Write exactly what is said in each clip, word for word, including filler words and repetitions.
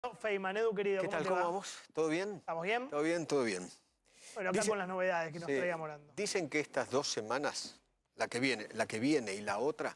Feynman, Edu, querido, ¿Qué ¿cómo tal? te ¿Cómo va? vamos? ¿Todo bien? ¿Estamos bien? Todo bien, todo bien. Bueno, acá Dice- con las novedades que nos sí, traíamos hablando. Dicen que estas dos semanas, la que viene, la que viene y la otra,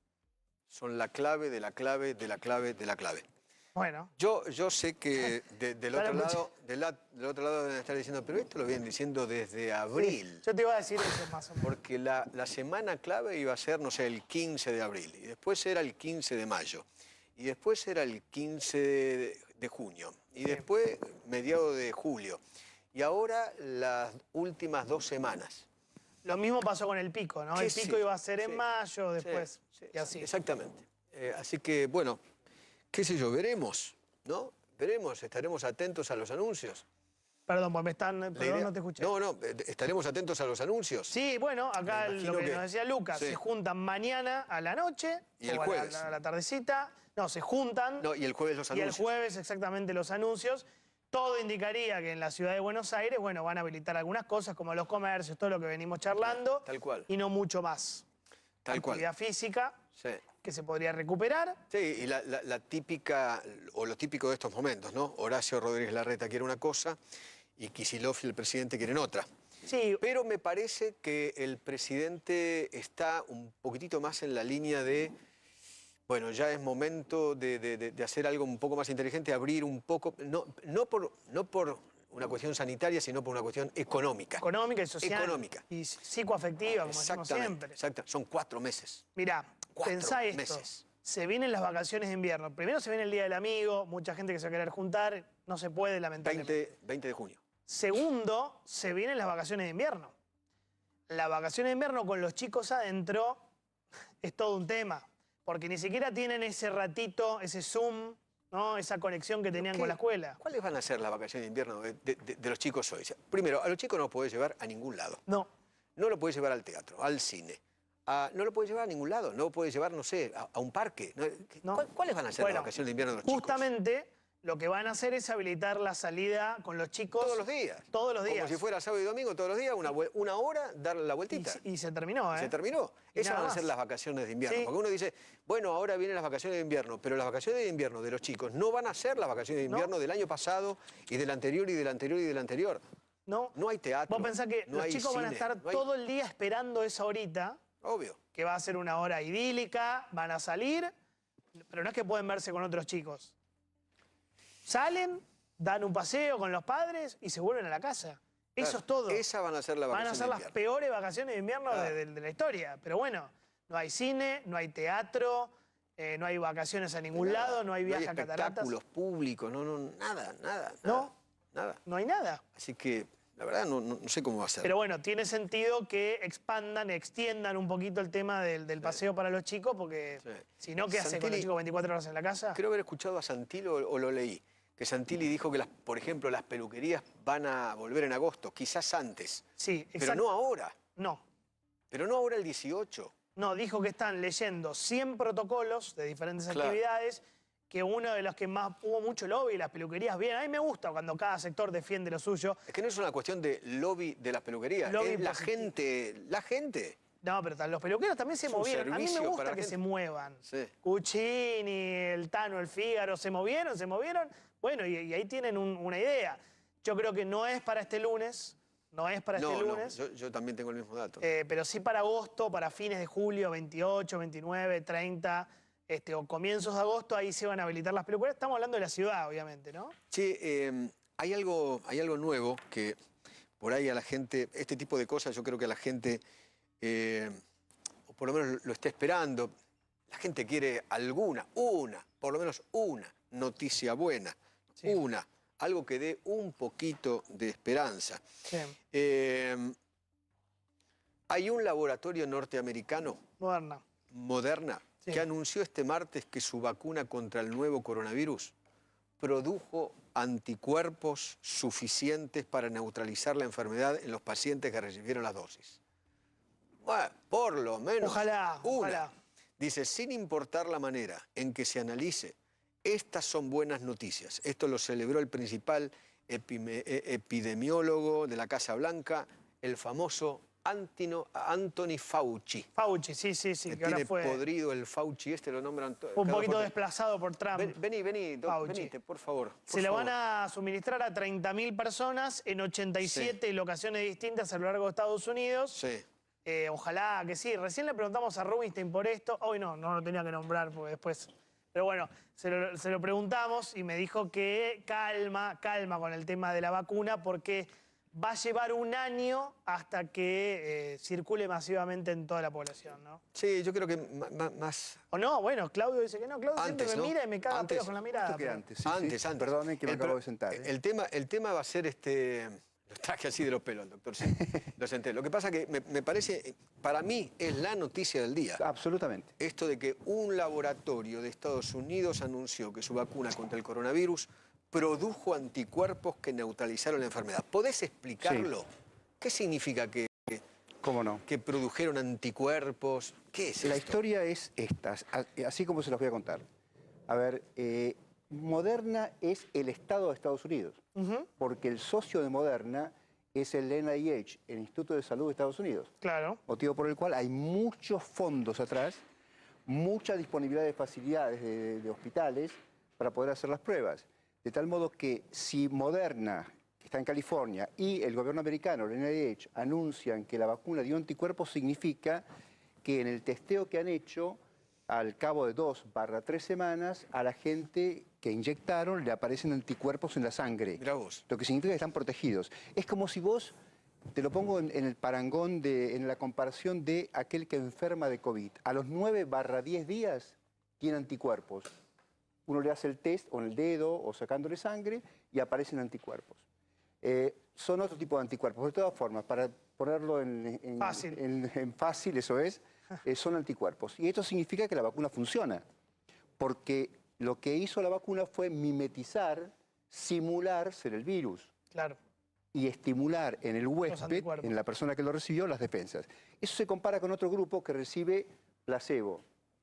son la clave de la clave de la clave de la clave. Bueno. Yo, yo sé que de- del, Ya otro lo escuché. lado, del, la- del otro lado deben estar diciendo, pero esto lo vienen diciendo desde abril. Sí, yo te iba a decir eso más o menos. Porque la, la semana clave iba a ser, no sé, el quince de abril, y después era el quince de mayo, y después era el quince de, de junio, y Sí. después mediados de julio, y ahora las últimas dos semanas. Lo mismo pasó con el pico, ¿no? Que El pico sí, iba a ser en sí, mayo, después, sí, sí, y así. Exactamente. Eh, así que, bueno, qué sé yo, veremos, ¿no? Veremos, estaremos atentos a los anuncios. Perdón, pues me están... La Perdón, idea- no te escuché. No, no, eh, estaremos atentos a los anuncios. Sí, bueno, acá Me imagino lo que, que- nos decía Lucas, sí. se juntan mañana a la noche. Y el o a la- jueves. A la, tardecita. No, se juntan. No, y el jueves los Y el anuncios. jueves exactamente los anuncios. Todo indicaría que en la ciudad de Buenos Aires, bueno, van a habilitar algunas cosas como los comercios, todo lo que venimos charlando. Tal cual. Y no mucho más. Tal cual. Actividad física, Sí. que se podría recuperar. Sí, y la, la- la típica, o lo típico de estos momentos, ¿no? Horacio Rodríguez Larreta quiere una cosa y Kicillof y el presidente quieren otra. Sí, Pero me parece que el presidente está un poquitito más en la línea de, bueno, ya es momento de, de- de- de hacer algo un poco más inteligente, abrir un poco, no, no, por, no por una cuestión sanitaria, sino por una cuestión económica. económica y social. Económica. Y psicoafectiva, como decimos Exactamente, siempre. exacta. Son cuatro meses. Mirá, Cuatro pensá esto. meses. Se vienen las vacaciones de invierno. Primero se viene el Día del Amigo, mucha gente que se va a querer juntar, no se puede, lamentablemente. veinte, veinte de junio. Segundo, se vienen las vacaciones de invierno. Las vacaciones de invierno con los chicos adentro es todo un tema, porque ni siquiera tienen ese ratito, ese Zoom, ¿no? Esa conexión que tenían ¿Qué- con la escuela. ¿Cuáles van a ser las vacaciones de invierno de, de- de- de los chicos hoy? O sea, primero, a los chicos no los podés llevar a ningún lado. No. No lo puedes llevar al teatro, al cine. a- no lo puedes llevar a ningún lado. No lo puedes llevar, no sé, a, a un parque. No, No. ¿cuál- ¿Cuáles van a ser Bueno, las vacaciones de invierno de los chicos? Justamente lo que van a hacer es habilitar la salida con los chicos. Todos los días. Todos los días. Como si fuera sábado y domingo, todos los días, una, vue- una hora, darle la Y, vueltita. se- y se terminó, ¿eh? Se terminó. Y Esas nada van a ser más. las vacaciones de invierno. Sí. Porque uno dice, bueno, ahora vienen las vacaciones de invierno, pero las vacaciones de invierno de los chicos no van a ser las vacaciones de No. invierno del año pasado y del anterior y del anterior y del anterior. No. No hay teatro. Vos pensás que no los hay chicos van a cine, estar no hay- todo el día esperando esa horita, Obvio. que va a ser una hora idílica, van a salir, pero no es que pueden verse con otros chicos. Salen, dan un paseo con los padres y se vuelven a la casa. Eso Claro, es todo. Esas van a ser las Van vacaciones a ser de las invierno. peores vacaciones de invierno de, Claro. de- de la historia. Pero bueno, no hay cine, no hay teatro, eh, no hay vacaciones a ningún Nada. lado, no hay viaje a cataratas. espectáculos públicos, no, no, nada, nada. No. Nada. nada. No hay nada. Así que, la verdad, no, no- no sé cómo va a ser. Pero bueno, tiene sentido que expandan, extiendan un poquito el tema del, del paseo para los chicos, porque Sí. si no, ¿qué hace con Santilli- los chicos veinticuatro horas en la casa? Creo haber escuchado a Santilli o, o lo leí, que Santilli dijo que, las, por ejemplo, las peluquerías van a volver en agosto, quizás antes. Sí, Pero exacto. no ahora. No, Pero no ahora el dieciocho. no, dijo que están leyendo cien protocolos de diferentes Claro. actividades, que uno de los que más hubo mucho lobby, las peluquerías, bien, a mí me gusta cuando cada sector defiende lo suyo. Es que no es una cuestión de lobby de las peluquerías, Lobby es la positivo. gente, la gente. No, pero tal- los peluqueros también se Es un movieron. A mí me servicio gusta para la que gente. se muevan. Sí. Cuccini, el Tano, el Fígaro, se movieron, se movieron. Bueno, y, y ahí tienen un- una idea. Yo creo que no es para este lunes, no es para No, este no, lunes, yo, yo también tengo el mismo dato. eh, pero sí para agosto, para fines de julio, veintiocho, veintinueve, treinta, este, o comienzos de agosto, ahí se van a habilitar las peluquerías. Estamos hablando de la ciudad, obviamente, ¿no? Che, eh, hay, algo, hay algo nuevo que por ahí a la gente, este tipo de cosas yo creo que a la gente, eh, o por lo menos lo está esperando, la gente quiere alguna, una, por lo menos una noticia buena, Sí. una, algo que dé un poquito de esperanza. Sí. Eh, hay un laboratorio norteamericano, Moderna. Moderna, Sí. que anunció este martes que su vacuna contra el nuevo coronavirus produjo anticuerpos suficientes para neutralizar la enfermedad en los pacientes que recibieron las dosis. Bueno, por lo menos Ojalá, una. ojalá. Dice, sin importar la manera en que se analice, estas son buenas noticias. Esto lo celebró el principal epime- e- epidemiólogo de la Casa Blanca, el famoso Antino, Anthony Fauci. Fauci, sí, sí, sí. Que que ahora tiene fue podrido el Fauci, este lo nombran... un poquito rato. desplazado por Trump. Ven, vení, vení, do, Fauci. venite, por favor. Por Se lo favor. van a suministrar a treinta mil personas en ochenta y siete Sí. locaciones distintas a lo largo de Estados Unidos. Sí. Eh, ojalá que sí. Recién le preguntamos a Rubinstein por esto. Hoy no, no lo tenía que nombrar porque después... Pero bueno, se lo, se lo preguntamos y me dijo que calma, calma con el tema de la vacuna porque va a llevar un año hasta que eh, circule masivamente en toda la población, ¿no? Sí, yo creo que más... O no, bueno, Claudio dice que no. Claudio Antes, siempre me ¿no? mira y me caga Antes. pedos con la mirada. Esto que pero- antes, sí, antes, sí. antes. Perdone que me El acabo pro- de sentar. ¿eh? El tema, el tema va a ser este... Lo traje así de los pelos, doctor. Sí, lo senté. Lo que pasa que me, me parece, para mí, es la noticia del día. Absolutamente. Esto de que un laboratorio de Estados Unidos anunció que su vacuna contra el coronavirus produjo anticuerpos que neutralizaron la enfermedad. ¿Podés explicarlo? Sí. ¿Qué significa que, ¿Cómo no? que produjeron anticuerpos? ¿Qué es La esto? historia es esta, así como se los voy a contar. A ver, eh, Moderna es el Estado de Estados Unidos, Ujú, porque el socio de Moderna es el N I H, el Instituto de Salud de Estados Unidos. claro. Motivo por el cual hay muchos fondos atrás, mucha disponibilidad de facilidades de, de hospitales para poder hacer las pruebas. De tal modo que si Moderna, que está en California, y el gobierno americano, el N I H, anuncian que la vacuna dio anticuerpos, significa que en el testeo que han hecho, al cabo de dos barra tres semanas, a la gente que inyectaron le aparecen anticuerpos en la sangre. Mirá vos. Lo que significa que están protegidos. Es como si vos, te lo pongo en, en el parangón, de, en la comparación de aquel que enferma de COVID. A los nueve barra diez días tiene anticuerpos. Uno le hace el test o en el dedo o sacándole sangre y aparecen anticuerpos. Eh, son otro tipo de anticuerpos. De todas formas, para ponerlo en, en- Fácil. en- en fácil, eso es, eh, son anticuerpos. Y esto significa que la vacuna funciona. Porque lo que hizo la vacuna fue mimetizar, simular ser el virus Claro. y estimular en el huésped, anticuerpos. en la persona que lo recibió, las defensas. Eso se compara con otro grupo que recibe placebo.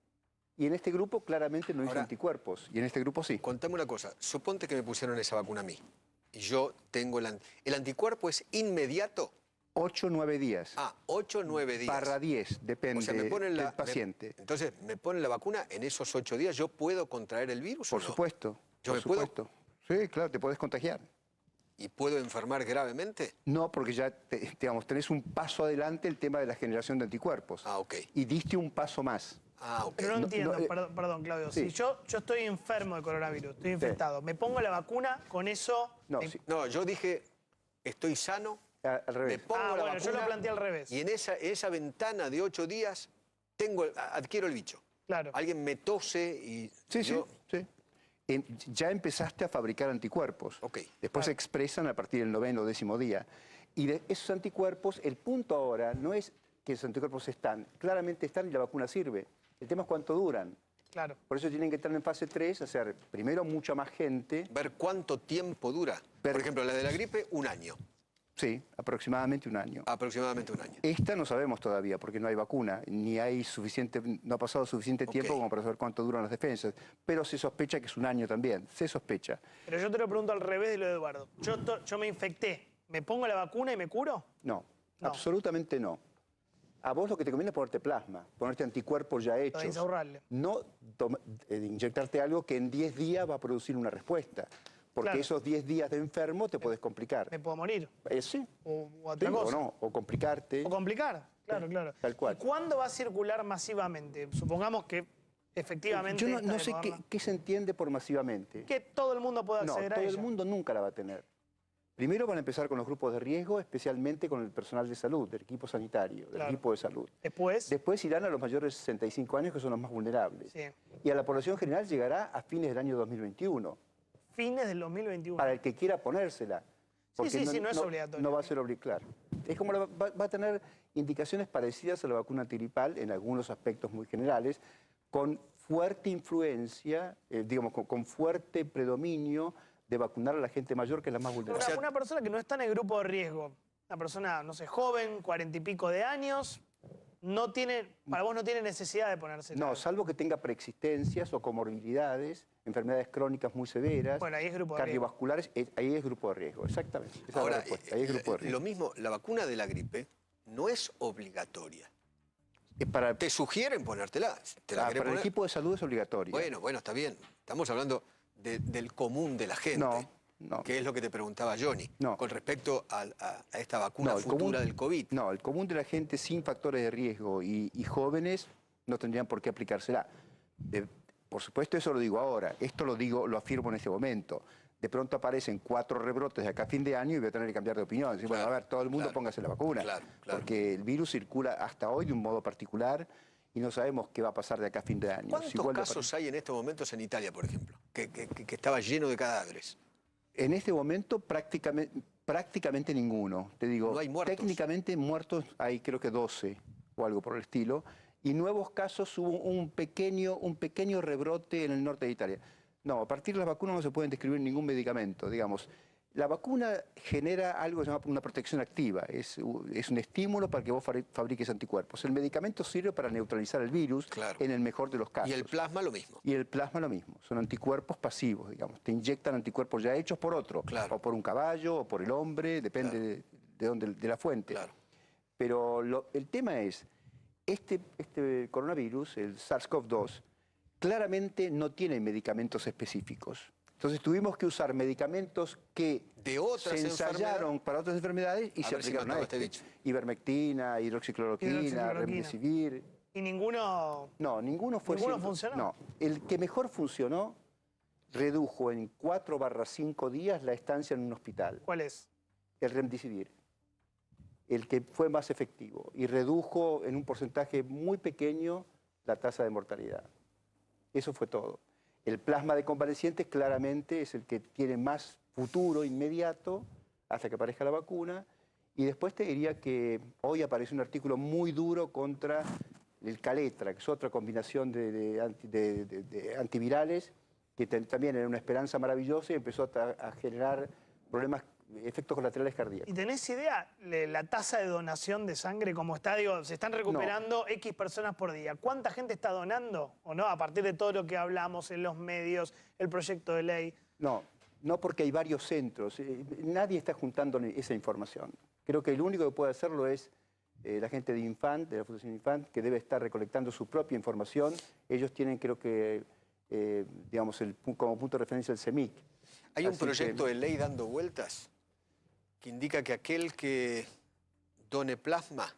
Y en este grupo claramente no hizo Ahora- anticuerpos. Y en este grupo sí. Contame una cosa. Suponte que me pusieron esa vacuna a mí. Y yo tengo el... an- ¿El anticuerpo es inmediato? ocho o nueve días. Ah, ocho o nueve días. Barra diez, depende O sea, me ponen la, del paciente. me- entonces, me ponen la vacuna, en esos ocho días, ¿yo puedo contraer el virus Por o no? supuesto. ¿Yo por me puedo? supuesto. Sí, claro, te puedes contagiar. ¿Y puedo enfermar gravemente? No, porque ya te- digamos, tenés un paso adelante el tema de la generación de anticuerpos. Ah, ok. Y diste un paso más. Ah, ok. Pero no, No, entiendo, no, eh, perdón, perdón, Claudio. sí. Si yo, yo estoy enfermo de coronavirus, estoy infectado, me pongo la vacuna, con eso... No, me- sí, No, yo dije, estoy sano, a- al me revés. pongo Ah, la bueno, yo vacuna lo planteé al revés. y en esa, esa ventana de ocho días tengo, el- adquiero el bicho. Claro. Alguien me tose y Sí, yo... sí, sí. En- ya empezaste a fabricar anticuerpos. Ok. Después se expresan a partir del noveno o décimo día. Y de esos anticuerpos, el punto ahora no es que esos anticuerpos están. Claramente están y la vacuna sirve. El tema es cuánto duran. Claro. Por eso tienen que estar en fase tres, hacer primero mucha más gente. Ver cuánto tiempo dura. Pero- Por ejemplo, la de la gripe, un año. Sí, aproximadamente un año. Aproximadamente un año. Esta no sabemos todavía porque no hay vacuna, ni hay suficiente, no ha pasado suficiente tiempo Ok. como para saber cuánto duran las defensas. Pero se sospecha que es un año también, se sospecha. Pero yo te lo pregunto al revés de lo de Eduardo. Yo, to- yo me infecté, ¿me pongo la vacuna y me curo? No, No. absolutamente no. A vos lo que te conviene es ponerte plasma, ponerte anticuerpos ya Lo hechos. de Insaurralde. No toma- eh, inyectarte algo que en diez días va a producir una respuesta. Porque Claro. esos diez días de enfermo te puedes complicar. Me puedo morir. Eh, sí, O, o sí, otra o cosa. no, o complicarte. O complicar. Claro, claro. Tal cual. ¿Y cuándo va a circular masivamente? Supongamos que efectivamente. Yo no, esta no de sé qué, Moderna- qué se entiende por masivamente. Que todo el mundo pueda No, acceder todo a el ella. mundo nunca la va a tener. Primero van a empezar con los grupos de riesgo, especialmente con el personal de salud, del equipo sanitario, del Claro. equipo de salud. Después. Después irán a los mayores de sesenta y cinco años, que son los más vulnerables. Sí. Y a la población general llegará a fines del año dos mil veintiuno, Fines del dos mil veintiuno. para el que quiera ponérsela. sí, sí, no es obligatorio. No va a ser obligatorio. Es como la- va, va a tener indicaciones parecidas a la vacuna antigripal en algunos aspectos muy generales, con fuerte influencia, eh, digamos, con, con fuerte predominio de vacunar a la gente mayor, que es la más Una, vulnerable. sea- una persona que no está en el grupo de riesgo, una persona, no sé, joven, cuarenta y pico de años, no tiene, para vos no tiene necesidad de ponerse. No, salvo que tenga preexistencias o comorbilidades, enfermedades crónicas muy severas, Bueno, ahí es grupo de riesgo. cardiovasculares, eh, ahí es grupo de riesgo, exactamente. Esa es la Ahora, respuesta, ahí es grupo de eh, riesgo. lo mismo, la vacuna de la gripe no es obligatoria. Eh, Para, Te sugieren ponértela. ¿Te la ah, querés para el poner? equipo de salud es obligatoria. Bueno, bueno, está bien. Estamos hablando de- del común de la gente. No, no. Que es lo que te preguntaba Johnny. No. Con respecto a, a- a esta vacuna No, el futura común- del COVID. No, el común de la gente sin factores de riesgo y, y jóvenes no tendrían por qué aplicársela. De- por supuesto, eso lo digo ahora. Esto lo digo, lo afirmo en este momento. De pronto aparecen cuatro rebrotes de acá a fin de año y voy a tener que cambiar de opinión. Decir, Claro, bueno, a ver, todo el mundo claro, póngase la vacuna. claro, claro. Porque el virus circula hasta hoy de un modo particular y no sabemos qué va a pasar de acá a fin de año. ¿Cuántos Si vuelve a casos hay en estos momentos en Italia, por ejemplo? Que, que- que- que estaba lleno de cadáveres. En este momento prácticamente, prácticamente ninguno. Te digo, No hay muertos. técnicamente muertos hay creo que doce o algo por el estilo. Y nuevos casos hubo un pequeño, un pequeño rebrote en el norte de Italia. No, a partir de las vacunas no se pueden describir ningún medicamento, digamos. La vacuna genera algo que se llama una protección activa, es, u- es un estímulo para que vos fabri- fabriques anticuerpos. El medicamento sirve para neutralizar el virus Claro. en el mejor de los casos. Y el plasma lo mismo. Y el plasma lo mismo, son anticuerpos pasivos, digamos. Te inyectan anticuerpos ya hechos por otro, Claro. o por un caballo, o por el hombre, depende Claro. de, de dónde, de la fuente. Claro. Pero lo- el tema es, este, este coronavirus, el SARS CoV dos, claramente no tiene medicamentos específicos. Entonces tuvimos que usar medicamentos que De otras se ensayaron enfermedades. para otras enfermedades y A se ver si aplicaron a mataba a este. este bicho. Ivermectina, hidroxicloroquina, Hidroxicloroquina. remdesivir. Y ninguno... No, ninguno fue ¿Ninguno cien- funcionó? No, el que mejor funcionó redujo en cuatro barra cinco días la estancia en un hospital, ¿Cuál es? el remdesivir, el que fue más efectivo y redujo en un porcentaje muy pequeño la tasa de mortalidad. Eso fue todo. El plasma de convalecientes claramente es el que tiene más futuro inmediato hasta que aparezca la vacuna. Y después te diría que hoy aparece un artículo muy duro contra el Caletra, que es otra combinación de, de anti- de- de- de antivirales, que te- también era una esperanza maravillosa y empezó a, ta- a generar problemas, efectos colaterales cardíacos. ¿Y tenés idea de la tasa de donación de sangre cómo está? Digo, se están recuperando X personas por día. ¿Cuánta gente está donando o no? A partir de todo lo que hablamos en los medios, el proyecto de ley. No, no porque hay varios centros. eh, Nadie está juntando ni- esa información. Creo que el único que puede hacerlo es eh, la gente de Infant, de la Fundación Infant, que debe estar recolectando su propia información. Ellos tienen, creo que, eh, digamos, el pu- como punto de referencia el CEMIC. Hay un Así proyecto que- de ley dando vueltas que indica que aquel que done plasma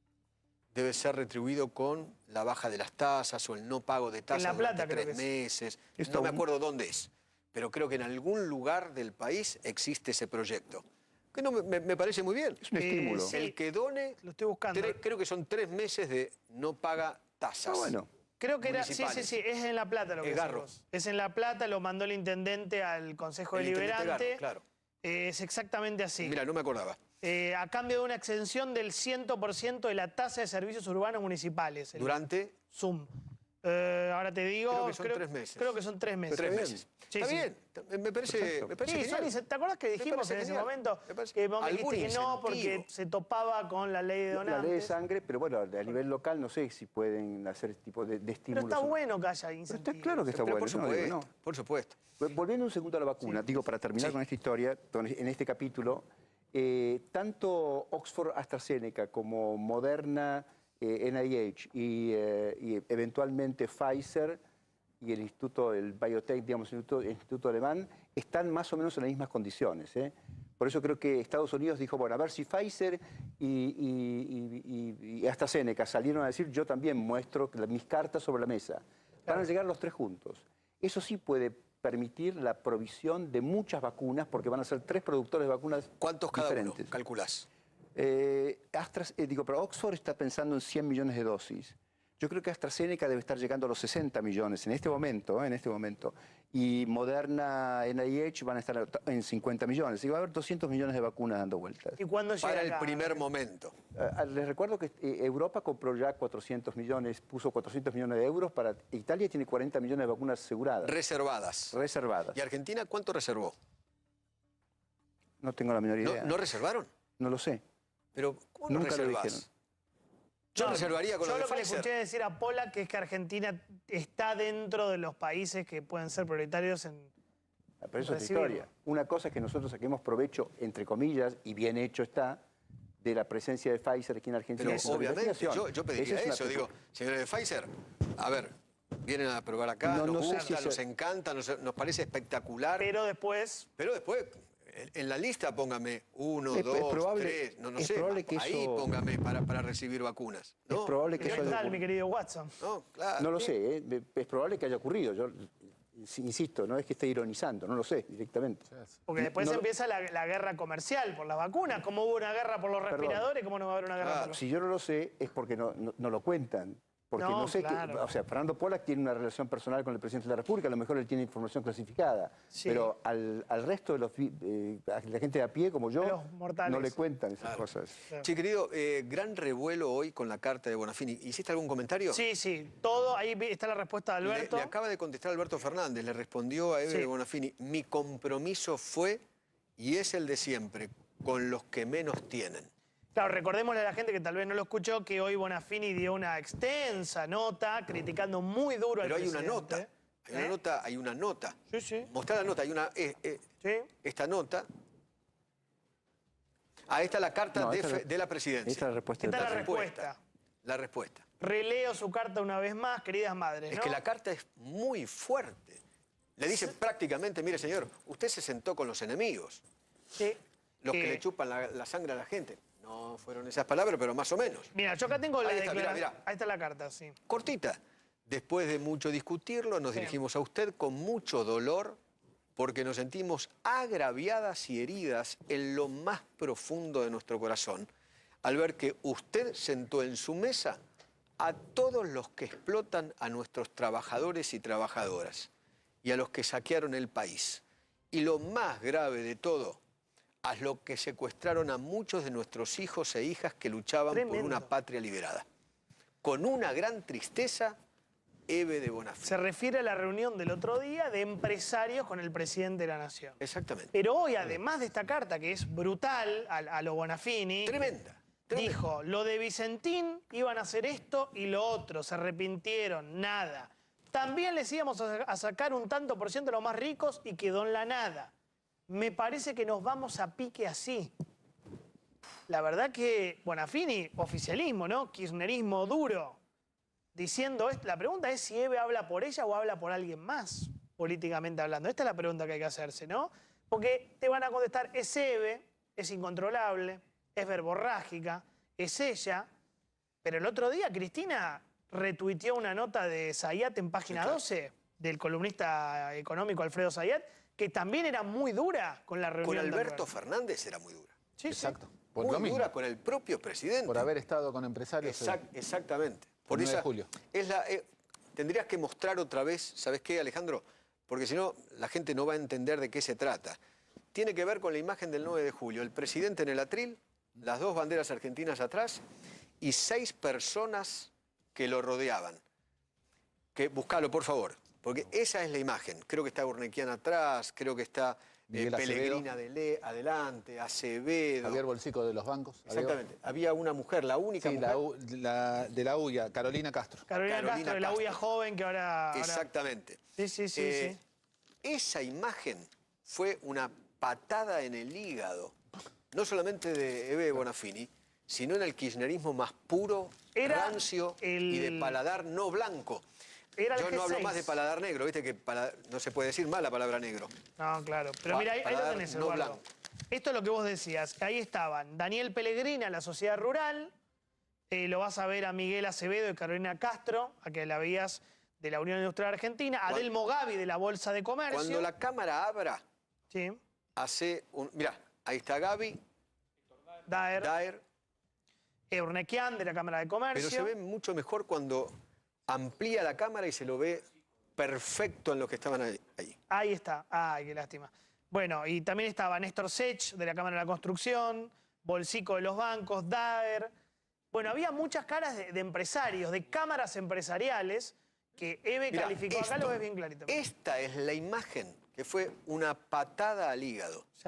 debe ser retribuido con la baja de las tasas o el no pago de tasas La Plata, durante creo tres que meses. Esto No me aún- acuerdo dónde es, pero creo que en algún lugar del país existe ese proyecto. Que no, me, me parece muy bien. Es un Eh, estímulo. sí. El que done, Lo estoy buscando. tre- creo que son tres meses de no paga tasas. Ah, bueno. Creo que era, sí, sí, municipales. sí, es en La Plata lo que Es decís Garro. vos. Es en La Plata, lo mandó el intendente al Consejo El intendente Deliberante. Garro, claro. Eh, es exactamente así. Mira, no me acordaba. Eh, a cambio de una exención del cien por ciento de la tasa de servicios urbanos municipales. el Durante Zoom. Eh, ahora te digo... Creo que son tres meses. Creo que son tres meses. tres bien. meses. Sí, Está sí. bien, me parece, Perfecto. me parece Sí, genial. Sony, ¿te acuerdas que dijimos parece en ese genial. momento Me parece- que vos me algún dijiste que no porque incentivo. se topaba con la ley de La donantes? ley de sangre, pero bueno, a nivel local no sé si pueden hacer este tipo de, de Pero estímulos. está bueno que haya Pero incentivos. está claro que está Pero bueno. por yo no digo que supuesto, no. por supuesto. Pues, volviendo un segundo a la vacuna, digo, para terminar Sí. con esta historia, con- en este capítulo, eh, tanto Oxford AstraZeneca como Moderna, eh, N I H y, eh, y eventualmente Pfizer y el Instituto, el Biotech, digamos, el Instituto, el Instituto Alemán, están más o menos en las mismas condiciones. ¿eh? Por eso creo que Estados Unidos dijo, bueno, a ver si Pfizer y, y- y- y- y AstraZeneca salieron a decir, yo también muestro que la- mis cartas sobre la mesa. Van a llegar los tres juntos. Eso sí puede permitir la provisión de muchas vacunas, porque van a ser tres productores de vacunas ¿Cuántos cada diferentes. uno? Calculás. Eh, Astra, eh, digo, pero Oxford está pensando en cien millones de dosis. Yo creo que AstraZeneca debe estar llegando a los sesenta millones en este momento, ¿eh? en este momento. Y Moderna, N I H van a estar en cincuenta millones. Y va a haber doscientos millones de vacunas dando vueltas. ¿Y cuándo llega Para el acá? primer momento. Ah, les recuerdo que eh, Europa compró ya cuatrocientos millones, puso cuatrocientos millones de euros para... Italia tiene cuarenta millones de vacunas aseguradas, Reservadas. reservadas. ¿Y Argentina cuánto reservó? No tengo la menor ¿No, idea. ¿no reservaron? No lo sé. Pero ¿cómo no Nunca lo reservás? dijeron. Yo No, reservaría con yo lo de lo que le Pfizer. escuché decir a Pola que es que Argentina está dentro de los países que pueden ser prioritarios en... Pero eso es recibirlo. historia. Una cosa es que nosotros saquemos provecho, entre comillas, y bien hecho está, de la presencia de Pfizer aquí en Argentina. Pero obviamente, yo, yo pediría Esa es eso. una- Digo, señores de Pfizer, a ver, vienen a probar acá, No, nos no sé gusta, si nos se- encanta, nos, nos parece espectacular. Pero, Pero después, después, en, en la lista póngame uno, Es- es dos, probable- tres, no, no es sé, probable que ahí eso- póngame para, para recibir vacunas. Es ¿no? probable que ¿qué eso haya tal, ocurrido. mi querido Watson? No, claro. No lo sé, ¿eh? Es probable que haya ocurrido. Yo insisto, no es que esté ironizando, no lo sé directamente. Porque después No lo- empieza la, la guerra comercial por las vacunas. Como hubo una guerra por los Perdón. respiradores, ¿cómo no va a haber una guerra Claro. por los... Si yo no lo sé, es porque no, no- no lo cuentan. Porque No, no, sé claro. que. O sea, Fernando Pollack tiene una relación personal con el presidente de la República, a lo mejor él tiene información clasificada. Sí. Pero al, al resto de los, vi- eh, a la gente de a pie, como yo, A los mortales. no le cuentan esas Claro. cosas. Che, querido, eh, gran revuelo hoy con la carta de Bonafini. ¿Hiciste algún comentario? Sí, sí, todo, ahí vi- está la respuesta de Le, Alberto. le acaba de contestar Alberto Fernández, le respondió a Eve Sí. de Bonafini, mi compromiso fue y es el de siempre, con los que menos tienen. Claro, recordémosle a la gente que tal vez no lo escuchó que hoy Bonafini dio una extensa nota criticando muy duro Pero al hay una presidente. nota, hay una ¿Eh? nota, hay una nota. Sí, sí. Mostrá la nota, hay una... eh, eh, Sí. esta nota... Ah, esta es la carta No, de, esta fe- es- de la presidencia. Esta es la respuesta Esta del es la presidente. respuesta. La respuesta. Releo su carta una vez más, queridas madres, Es ¿no? que la carta es muy fuerte. Le dice prácticamente, mire señor, usted se sentó con los enemigos, Sí. los que Eh, le chupan la, la sangre a la gente. No fueron esas palabras, pero más o menos. Mira, yo acá tengo la Ahí está, mirá, declaración. mirá. Ahí está la carta, sí. Cortita. Después de mucho discutirlo, nos Sí. dirigimos a usted con mucho dolor porque nos sentimos agraviadas y heridas en lo más profundo de nuestro corazón al ver que usted sentó en su mesa a todos los que explotan a nuestros trabajadores y trabajadoras y a los que saquearon el país. Y lo más grave de todo, a los que secuestraron a muchos de nuestros hijos e hijas que luchaban por Tremendo. una patria liberada. Con una gran tristeza, Eve de Bonafini. Se refiere a la reunión del otro día de empresarios con el presidente de la Nación. Exactamente. Pero hoy, además de esta carta, que es brutal a, a lo Bonafini, Tremenda. tremenda. dijo, lo de Vicentín iban a hacer esto y lo otro, se arrepintieron, nada. También les íbamos a, a sacar un tanto por ciento a los más ricos y quedó en la nada. Me parece que nos vamos a pique así. La verdad que Bonafini, oficialismo, ¿no? Kirchnerismo duro, diciendo esto. La pregunta es si Eve habla por ella o habla por alguien más, políticamente hablando. Esta es la pregunta que hay que hacerse, ¿no? Porque te van a contestar, es Eve, es incontrolable, es verborrágica, es ella. Pero el otro día Cristina retuiteó una nota de Zayat en página Sí, claro. doce, del columnista económico Alfredo Zayat, que también era muy dura con la reunión Con de Alberto Fernández era muy dura. Sí, sí. Exacto. Por muy lo mismo. dura con el propio presidente. Por haber estado con empresarios. eh, Exact- exactamente. Por nueve de esa, julio. Es la, eh, tendrías que mostrar otra vez, ¿sabes qué, Alejandro? Porque si no, la gente no va a entender de qué se trata. Tiene que ver con la imagen del nueve de julio. El presidente en el atril, las dos banderas argentinas atrás y seis personas que lo rodeaban. Que, buscalo, por favor, porque esa es la imagen. Creo que está Urnequian atrás, creo que está eh, Miguel Acevedo. Pellegrina de Le, adelante, Acevedo. Javier Bolsico de los bancos. Había- Exactamente. Había una mujer, la única Sí, mujer. la, U- la- de la U I A, Carolina Castro. Carolina, Carolina Castro, de la Castro. U I A joven que ahora... ahora- Exactamente. Sí, sí, sí, Eh, sí. Esa imagen fue una patada en el hígado, no solamente de Eve Bonafini, sino en el kirchnerismo más puro, Era rancio el- y de paladar no blanco. Era el Yo no hablo G seis. más de paladar negro, viste que pala- no se puede decir más la palabra negro. No, claro. Pero Pa- mira, ahí, ahí lo paladar tenés, no Eduardo. blanco. Esto es lo que vos decías. Ahí estaban Daniel Pellegrina, la Sociedad Rural. Eh, lo vas a ver a Miguel Acevedo y Carolina Castro, a que la veías de la Unión Industrial Argentina. Cuando- Adelmo Gavi de la Bolsa de Comercio. Cuando la cámara abra, Sí. hace un... Mirá, ahí está Gaby, Daer. Daer, eh, Urnequian de la Cámara de Comercio. pero se ve mucho mejor cuando amplía la cámara y se lo ve perfecto en los que estaban ahí. ahí. Ahí está. Ay, qué lástima. Bueno, y también estaba Néstor Sech, de la Cámara de la Construcción, Bolsico de los bancos, Daer. Bueno, había muchas caras de, de empresarios, de cámaras empresariales, que Eve Mirá, calificó. Acá esto, lo ves bien clarito. Esta es la imagen que fue una patada al hígado Sí.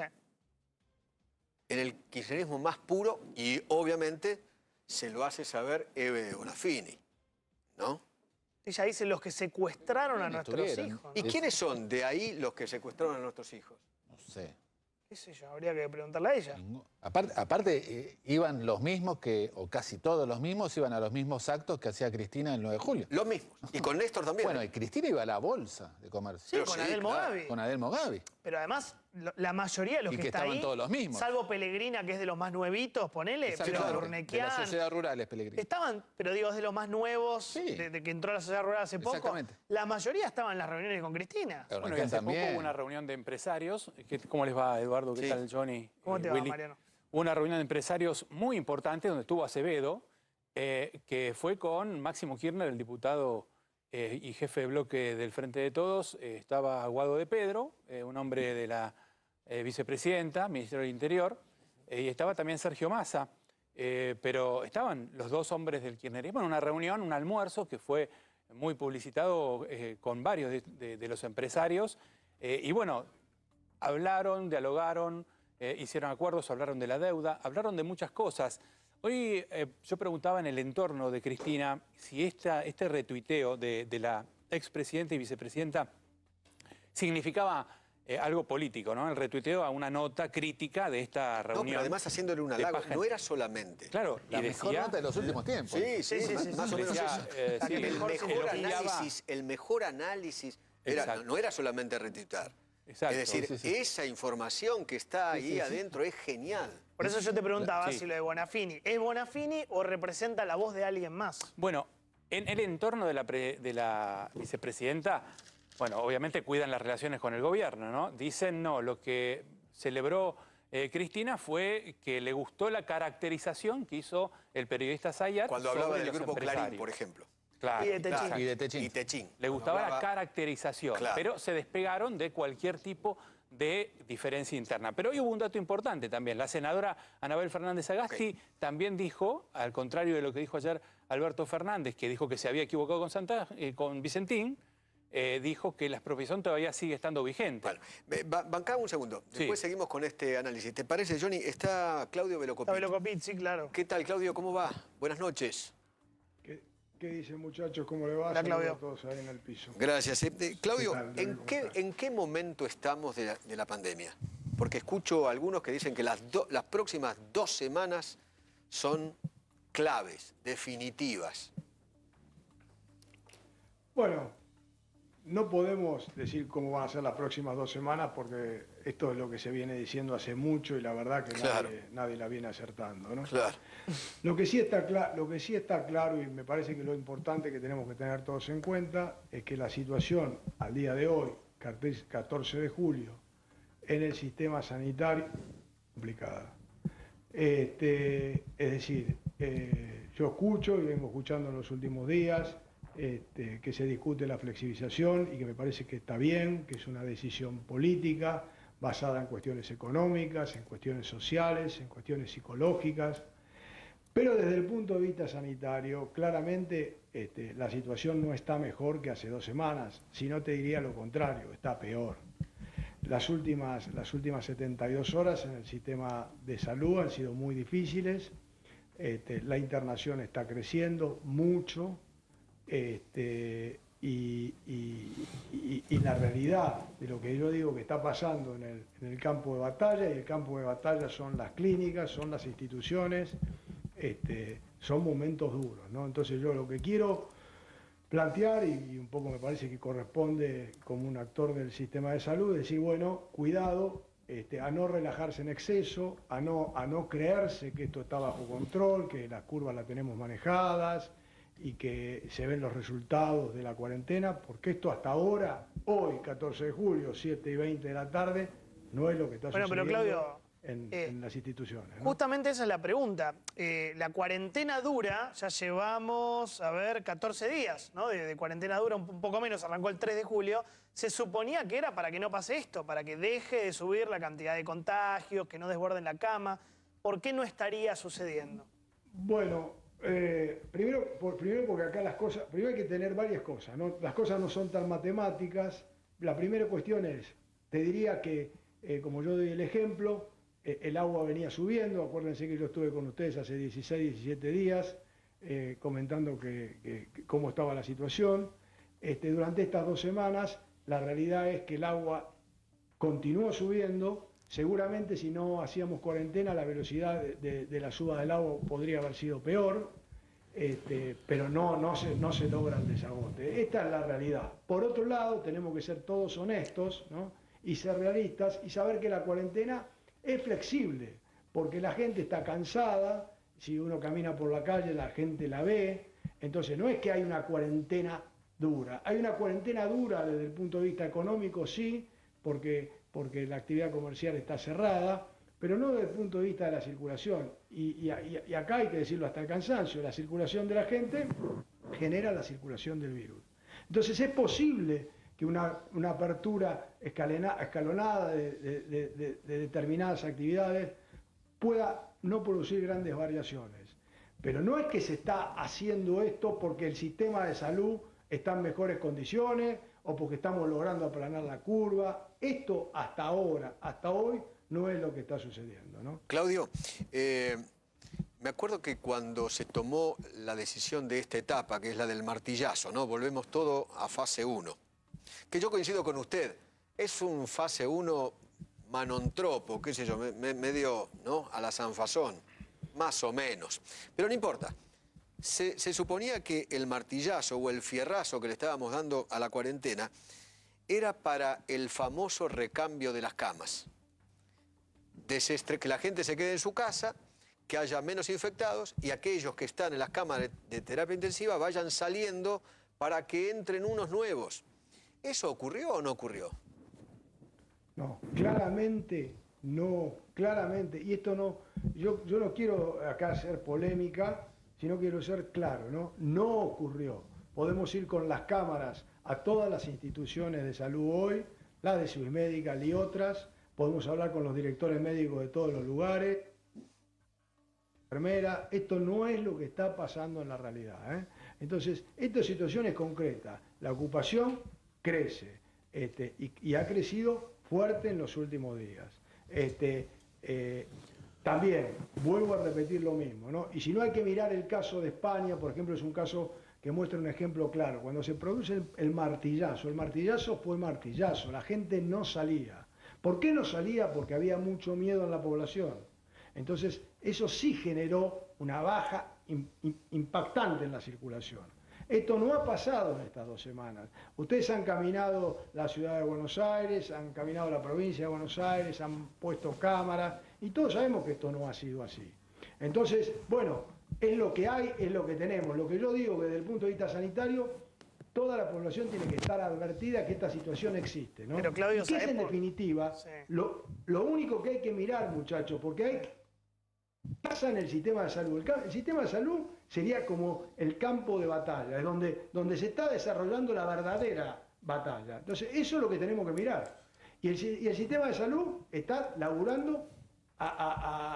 en el kirchnerismo más puro y obviamente se lo hace saber Eve de Bonafini, ¿no? Ella dice los que secuestraron a Bien, nuestros estuvieron. hijos. ¿Y ¿no? Es- quiénes son de ahí los que secuestraron a nuestros hijos? No sé. qué sé yo, habría que preguntarle a ella. Ningún- Aparte, aparte eh, iban los mismos que, o casi todos los mismos, iban a los mismos actos que hacía Cristina el nueve de julio. Lo mismo. Y con Néstor también. Bueno, ¿eh? y Cristina iba a la bolsa de comercio. Sí, Pero con sí, Adel claro, Mogavi. Con Adel Mogavi. Pero además, lo- la mayoría de los Y que, que está estaban ahí, todos los mismos. salvo Pellegrina, que es de los más nuevitos, ponele, pero Exactamente, de la Urnequian, sociedad rural es Pellegrini. estaban, pero digo, es de los más nuevos, Sí. de, de que entró a la sociedad rural hace poco. Exactamente. La mayoría estaban en las reuniones con Cristina. Urnequian Bueno, y hace también. poco hubo una reunión de empresarios. ¿Qué- ¿Cómo les va, Eduardo? ¿Qué Sí. tal, Johnny? ¿Cómo eh, te va, Willy? Mariano? Hubo una reunión de empresarios muy importante donde estuvo Acevedo, eh, que fue con Máximo Kirchner, el diputado eh, y jefe de bloque del Frente de Todos. Eh, estaba Guado de Pedro, eh, un hombre de la eh, vicepresidenta, Ministerio del Interior, eh, y estaba también Sergio Massa. Eh, pero estaban los dos hombres del kirchnerismo en una reunión, un almuerzo que fue muy publicitado eh, con varios de, de- de los empresarios. Eh, y bueno, hablaron, dialogaron, eh, hicieron acuerdos, hablaron de la deuda, hablaron de muchas cosas. Hoy eh, yo preguntaba en el entorno de Cristina si esta, este retuiteo de, de la expresidenta y vicepresidenta significaba eh, algo político, ¿no? El retuiteo a una nota crítica de esta No, reunión. pero además haciéndole un de halago. paja- No era solamente. Claro, La y mejor decía... nota de los últimos tiempos. Sí, sí, Sí, sí, más, sí, más sí. o menos Decía, eso. eh, sí, el mejor mejor elogiaba- análisis, el mejor análisis. Era, Exacto. no era solamente retuitar. Exacto, Es decir, sí, sí. esa información que está ahí adentro es genial. Por eso yo te preguntaba Sí. si lo de Bonafini, ¿es Bonafini o representa la voz de alguien más? Bueno, en el entorno de la, pre- de la vicepresidenta, bueno, obviamente cuidan las relaciones con el gobierno, ¿no? Dicen, no, lo que celebró eh, Cristina fue que le gustó la caracterización que hizo el periodista Zayat Cuando hablaba sobre del los grupo Clarín, empresarios. por ejemplo. Claro, Y de Techín. claro. Y de Techín. Y Techín. Le gustaba Cuando la hablaba- caracterización, Claro. pero se despegaron de cualquier tipo de diferencia interna. Pero hoy hubo un dato importante también. La senadora Anabel Fernández Agasti Ok. también dijo, al contrario de lo que dijo ayer Alberto Fernández, que dijo que se había equivocado con, Santa, eh, con Vicentín, eh, dijo que la expropiación todavía sigue estando vigente. Bueno, ve- ba- bancá un segundo. Sí. Después seguimos con este análisis. ¿Te parece, Johnny? Está Claudio Velocopit. Está Velocopit, sí, claro. ¿Qué tal, Claudio? ¿Cómo va? Buenas noches. ¿Qué, qué dicen, muchachos? ¿Cómo le va? Hola, Saludos Claudio. a todos ahí en el piso. Gracias. Eh, eh, Claudio, ¿Qué tal, Johnny? ¿en ¿Cómo qué, estás? ¿en qué momento estamos de la, de la pandemia? Porque escucho a algunos que dicen que las, do- las próximas dos semanas son claves, definitivas. Bueno, no podemos decir cómo van a ser las próximas dos semanas porque esto es lo que se viene diciendo hace mucho y la verdad que Claro. nadie, nadie la viene acertando, ¿no? Claro. Lo que, sí está cla- lo que sí está claro y me parece que lo importante que tenemos que tener todos en cuenta es que la situación al día de hoy, catorce de julio, en el sistema sanitario es complicada. Este, es decir, eh, yo escucho y vengo escuchando en los últimos días este, que se discute la flexibilización y que me parece que está bien, que es una decisión política basada en cuestiones económicas, en cuestiones sociales, en cuestiones psicológicas. Pero desde el punto de vista sanitario, claramente este, la situación no está mejor que hace dos semanas, si no te diría lo contrario, está peor. Las últimas, las últimas setenta y dos horas en el sistema de salud han sido muy difíciles, este, la internación está creciendo mucho, este, y, y- y- y la realidad de lo que yo digo que está pasando en el, en el campo de batalla, y el campo de batalla son las clínicas, son las instituciones, este, son momentos duros, ¿no? Entonces yo lo que quiero plantear, y, y un poco me parece que corresponde como un actor del sistema de salud, es decir, bueno, cuidado este, a no relajarse en exceso, a no, a no creerse que esto está bajo control, que las curvas las tenemos manejadas y que se ven los resultados de la cuarentena, porque esto hasta ahora, hoy, catorce de julio, siete y veinte de la tarde, no es lo que está Bueno, pero sucediendo Claudio, en, eh, en las instituciones, ¿no? Justamente esa es la pregunta. Eh, la cuarentena dura, ya llevamos, a ver, catorce días, ¿no? De, de cuarentena dura, un, un poco menos, arrancó el tres de julio. Se suponía que era para que no pase esto, para que deje de subir la cantidad de contagios, que no desborden la cama. ¿Por qué no estaría sucediendo? Bueno, eh, primero, por, primero porque acá las cosas, primero hay que tener varias cosas, ¿no? Las cosas no son tan matemáticas. La primera cuestión es, te diría que, eh, como yo doy el ejemplo, eh, el agua venía subiendo, acuérdense que yo estuve con ustedes hace dieciséis, diecisiete días eh, comentando que, que- que cómo estaba la situación. Este, durante estas dos semanas, la realidad es que el agua continuó subiendo, Seguramente si no hacíamos cuarentena la velocidad de, de, de la suba del agua podría haber sido peor, este, pero no, no, se, no se logra el desagote. Esta es la realidad. Por otro lado, tenemos que ser todos honestos, ¿no? Y ser realistas y saber que la cuarentena es flexible, porque la gente está cansada, si uno camina por la calle la gente la ve, entonces no es que hay una cuarentena dura, hay una cuarentena dura desde el punto de vista económico, sí, porque, porque la actividad comercial está cerrada, pero no desde el punto de vista de la circulación. Y, y, y acá hay que decirlo hasta el cansancio, la circulación de la gente genera la circulación del virus. Entonces es posible que una, una apertura escalena, escalonada de, de, de, de, de determinadas actividades pueda no producir grandes variaciones. Pero no es que se está haciendo esto porque el sistema de salud está en mejores condiciones o porque estamos logrando aplanar la curva. Esto hasta ahora, hasta hoy, no es lo que está sucediendo, ¿no? Claudio, eh, me acuerdo que cuando se tomó la decisión de esta etapa, que es la del martillazo, ¿no? Volvemos todo a fase uno. Que yo coincido con usted, es un fase uno manontropo, qué sé yo, me, me, medio, ¿no? A la sanfazón, más o menos. Pero no importa. Se, se suponía que el martillazo o el fierrazo que le estábamos dando a la cuarentena era para el famoso recambio de las camas. Desestre, que la gente se quede en su casa, que haya menos infectados y aquellos que están en las camas de, de terapia intensiva vayan saliendo para que entren unos nuevos. ¿Eso ocurrió o no ocurrió? No, claramente no, claramente. Y esto no, yo, yo no quiero acá hacer polémica, sino quiero ser claro, ¿no? No ocurrió. Podemos ir con las cámaras a todas las instituciones de salud hoy, la de Swiss Medical y otras, podemos hablar con los directores médicos de todos los lugares, enfermera, esto no es lo que está pasando en la realidad, ¿eh? Entonces, esta situación es concreta, la ocupación crece este, y, y ha crecido fuerte en los últimos días. Este, eh, también, vuelvo a repetir lo mismo, ¿no? Y si no hay que mirar el caso de España, por ejemplo, es un caso que muestra un ejemplo claro. Cuando se produce el, el martillazo, el martillazo fue martillazo, la gente no salía. ¿Por qué no salía? Porque había mucho miedo en la población. Entonces, eso sí generó una baja in, in, impactante en la circulación. Esto no ha pasado en estas dos semanas. Ustedes han caminado la ciudad de Buenos Aires, han caminado la provincia de Buenos Aires, han puesto cámaras, y todos sabemos que esto no ha sido así. Entonces, bueno, es lo que hay, es lo que tenemos. Lo que yo digo que desde el punto de vista sanitario, toda la población tiene que estar advertida que esta situación existe, ¿no? Pero Claudio, y que es en por... definitiva sí. lo, lo único que hay que mirar, muchachos, porque hay pasa en el sistema de salud. El, el sistema de salud sería como el campo de batalla, es donde, donde se está desarrollando la verdadera batalla. Entonces, eso es lo que tenemos que mirar. Y el, y el sistema de salud está laburando a, a,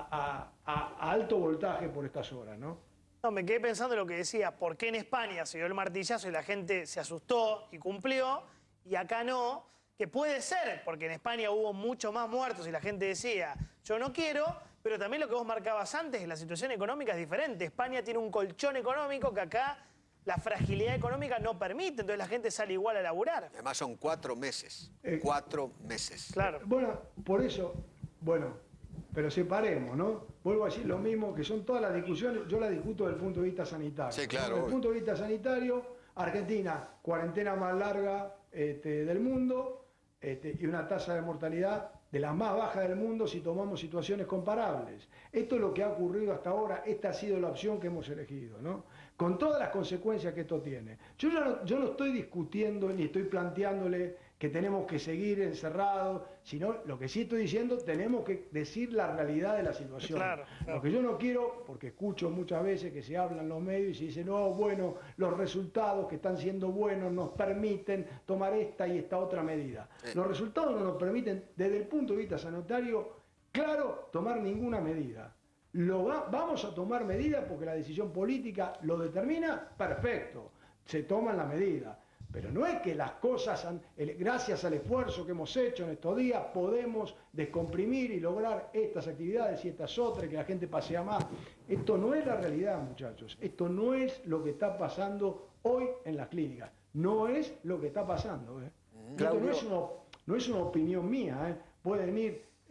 a, a, a alto voltaje por estas horas, ¿no? No, me quedé pensando en lo que decía, ¿por qué en España se dio el martillazo y la gente se asustó y cumplió, y acá no? Que puede ser, porque en España hubo mucho más muertos y la gente decía, yo no quiero, pero también lo que vos marcabas antes, la situación económica es diferente. España tiene un colchón económico que acá la fragilidad económica no permite, entonces la gente sale igual a laburar. Además son cuatro meses, Eh, cuatro meses. Claro. Bueno, por eso, bueno, pero separemos, ¿no? Vuelvo a decir lo mismo, que son todas las discusiones, yo las discuto desde el punto de vista sanitario. Sí, claro. ¿no? Desde el punto de vista sanitario, Argentina, cuarentena más larga este, del mundo este, y una tasa de mortalidad de las más bajas del mundo si tomamos situaciones comparables. Esto es lo que ha ocurrido hasta ahora, esta ha sido la opción que hemos elegido, ¿no? Con todas las consecuencias que esto tiene. Yo, ya no, yo no estoy discutiendo ni estoy planteándole que tenemos que seguir encerrados, sino lo que sí estoy diciendo, tenemos que decir la realidad de la situación. Claro, claro. Lo que yo no quiero, porque escucho muchas veces que se hablan en los medios y se dice, no, bueno, los resultados que están siendo buenos nos permiten tomar esta y esta otra medida. Sí. Los resultados no nos permiten, desde el punto de vista sanitario, claro, tomar ninguna medida. Lo va, vamos a tomar medidas porque la decisión política lo determina, perfecto, se toman las medidas. Pero no es que las cosas, han, el, gracias al esfuerzo que hemos hecho en estos días, podemos descomprimir y lograr estas actividades y estas otras, que la gente pasea más. Esto no es la realidad, muchachos. Esto no es lo que está pasando hoy en las clínicas. No es lo que está pasando. ¿eh? Esto no es, una, no es una opinión mía. ¿eh? Pueden ir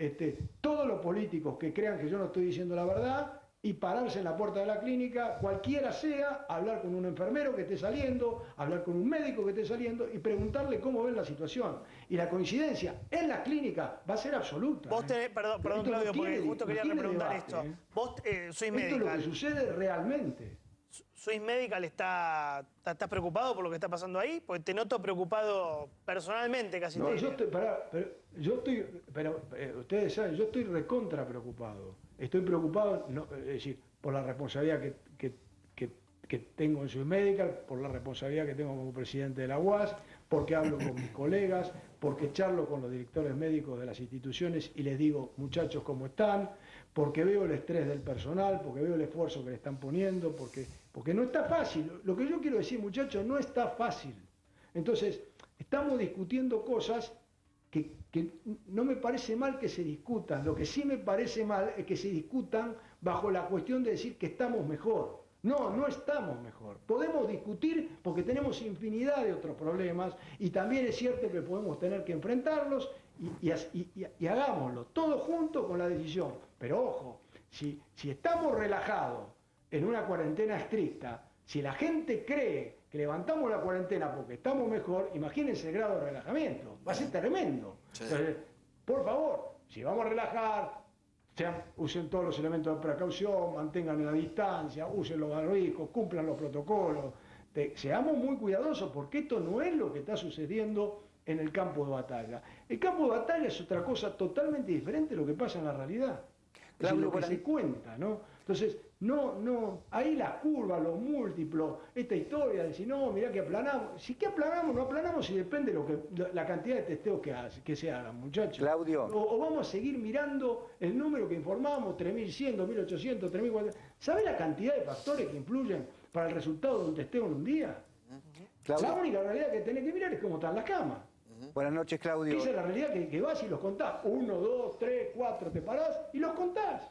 este, todos los políticos que crean que yo no estoy diciendo la verdad y pararse en la puerta de la clínica, cualquiera sea, hablar con un enfermero que esté saliendo, hablar con un médico que esté saliendo y preguntarle cómo ven la situación. Y la coincidencia en la clínica va a ser absoluta. Vos tenés, ¿eh? perdón, perdón Esto no Claudio, porque tiene- justo no quería tiene preguntar debate, esto. ¿eh? Vos eh, sois Esto es lo que medical. sucede realmente. ¿Swiss Medical está, está- estás preocupado por lo que está pasando ahí? Porque te noto preocupado personalmente casi No, todo el yo tiempo. estoy, pará, pero yo estoy, pero eh, ustedes saben, yo estoy recontra preocupado. Estoy preocupado, no, es decir, por la responsabilidad que, que, que, que tengo en Swiss Medical, por la responsabilidad que tengo como presidente de la U A S, porque hablo con mis colegas, porque charlo con los directores médicos de las instituciones y les digo, muchachos, ¿cómo están? Porque veo el estrés del personal, porque veo el esfuerzo que le están poniendo, porque, porque no está fácil. Lo que yo quiero decir, muchachos, no está fácil. Entonces, estamos discutiendo cosas que, que no me parece mal que se discutan. Lo que sí me parece mal es que se discutan bajo la cuestión de decir que estamos mejor. No, no estamos mejor. Podemos discutir porque tenemos infinidad de otros problemas y también es cierto que podemos tener que enfrentarlos y, y, y, y hagámoslo, todo junto con la decisión. Pero ojo, si, si estamos relajados en una cuarentena estricta, si la gente cree que levantamos la cuarentena porque estamos mejor, imagínense el grado de relajamiento, va a ser tremendo. Sí. Entonces, por favor, si vamos a relajar, sean, usen todos los elementos de precaución, mantengan la distancia, usen los barbijos, cumplan los protocolos, te, seamos muy cuidadosos porque esto no es lo que está sucediendo en el campo de batalla. El campo de batalla es otra cosa totalmente diferente de lo que pasa en la realidad. Es decir, lo que se cuenta, ¿no? Entonces, no, no, ahí las curvas, los múltiplos, esta historia de decir, no, mirá que aplanamos. Si que aplanamos, no aplanamos y depende de lo que, la cantidad de testeos que, hace, que se hagan, muchachos. Claudio. O, o vamos a seguir mirando el número que informamos, tres mil cien, dos mil ochocientos, tres mil cuatrocientos. ¿Sabe la cantidad de factores que influyen para el resultado de un testeo en un día? Claudio. La única realidad que tenés que mirar es cómo están las camas. Buenas noches, Claudio. Esa es la realidad que, que vas y los contás. Uno, dos, tres, cuatro, te parás y los contás.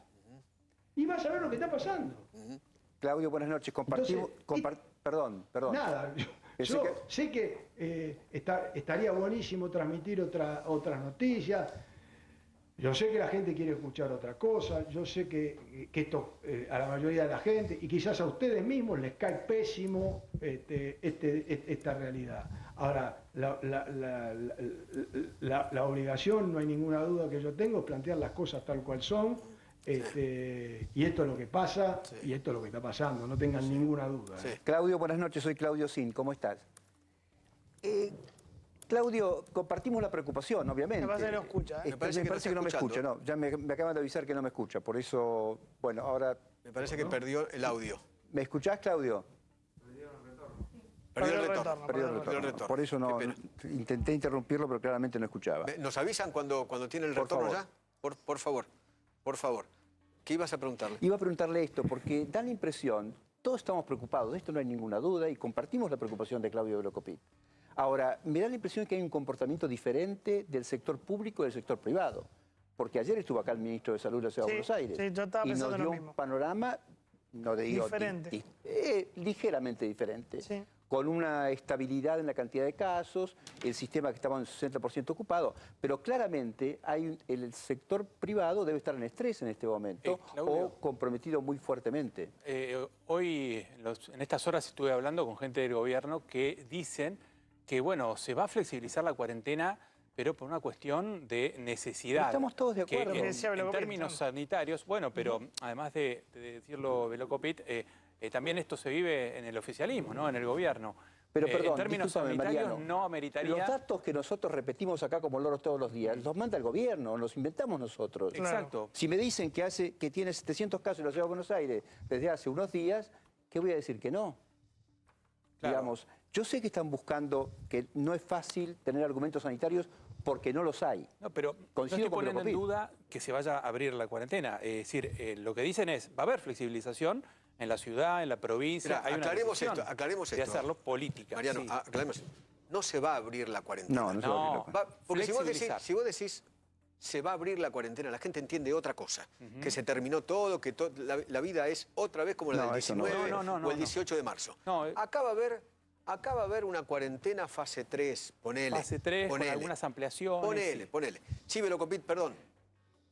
Y vas a ver lo que está pasando. Claudio, buenas noches. Compartimos, Entonces, compar- perdón, perdón. Nada, yo, Pensé yo que- sé que eh, está- estaría buenísimo transmitir otra, otras noticias. Yo sé que la gente quiere escuchar otra cosa. Yo sé que, que esto eh, a la mayoría de la gente, y quizás a ustedes mismos, les cae pésimo este, este, esta realidad. Ahora, la, la, la, la, la, la obligación, no hay ninguna duda que yo tengo, es plantear las cosas tal cual son. Este, y esto es lo que pasa, Sí. y esto es lo que está pasando, no tengan ninguna duda. Sí. ¿eh? Claudio, buenas noches. Soy Claudio Sin. ¿Cómo estás? Eh, Claudio, compartimos la preocupación, obviamente. Me parece que no escucha, ¿eh? Este, Me parece que no está no me escuchando. escucha, no. Ya me, me acaban de avisar que no me escucha. Por eso, bueno, ahora... Me parece que perdió el audio. ¿Me escuchás, Claudio? Perdió el el retorno. retorno. Perdió el Perdió el retorno. retorno. Por eso no, Qué pena. intenté interrumpirlo, pero claramente no escuchaba. ¿Me- ¿Nos avisan cuando, cuando tiene el Por retorno favor. ya? Por, por favor, por favor. ¿Qué ibas a preguntarle? Iba a preguntarle esto, porque da la impresión, todos estamos preocupados, de esto no hay ninguna duda, y compartimos la preocupación de Claudio Velocopit. Ahora, me da la impresión que hay un comportamiento diferente del sector público y del sector privado. Porque ayer estuvo acá el ministro de Salud de la Ciudad de Sí, Buenos Aires. sí, yo estaba y nos pensando lo dio mismo. un panorama, no te digo... Diferente. di- di- eh, ligeramente diferente. Sí. Con una estabilidad en la cantidad de casos, el sistema que estaba en sesenta por ciento ocupado. Pero claramente hay, un- el sector privado debe estar en estrés en este momento Eh, Claudio. o comprometido muy fuertemente. Eh, hoy, en, los- en estas horas, estuve hablando con gente del gobierno que dicen que, bueno, se va a flexibilizar la cuarentena, pero por una cuestión de necesidad. Estamos todos de acuerdo. Que Lo que en, decía en Velocopit, términos claro. sanitarios, bueno, pero además de, de decirlo Velocopit, eh, eh, también esto se vive en el oficialismo, ¿no? En el gobierno. Pero Eh, perdón, en términos discúlpame, sanitarios Mariano. no ameritaría... Los datos que nosotros repetimos acá como loros todos los días, los manda el gobierno, los inventamos nosotros. Exacto. Si me dicen que, hace, que tiene setecientos casos en la Ciudad de Buenos Aires desde hace unos días, ¿qué voy a decir que no? Claro. Digamos, yo sé que están buscando, que no es fácil tener argumentos sanitarios porque no los hay. No, pero no Coincido estoy con poniendo en Velocopit. duda que se vaya a abrir la cuarentena. Es decir, eh, lo que dicen es, va a haber flexibilización en la ciudad, en la provincia. Mira, hay una aclaremos decisión esto, aclaremos de esto. hacerlo política. Mariano, sí. aclaremos. No se va a abrir la cuarentena. No, no se va a abrir la No. cuarentena. Va- porque si vos, decís, Flexibilizar. si vos decís, se va a abrir la cuarentena, la gente entiende otra cosa. Que se terminó todo, que to- la, la vida es otra vez como la No, del eso no. diecinueve No, no, no, o el no. dieciocho de marzo. No, eh. Acá va a haber, acá va a haber una cuarentena fase tres, ponele. Fase tres, con ponele. algunas ampliaciones, Ponele, sí. ponele. Sí, Velocopit, perdón.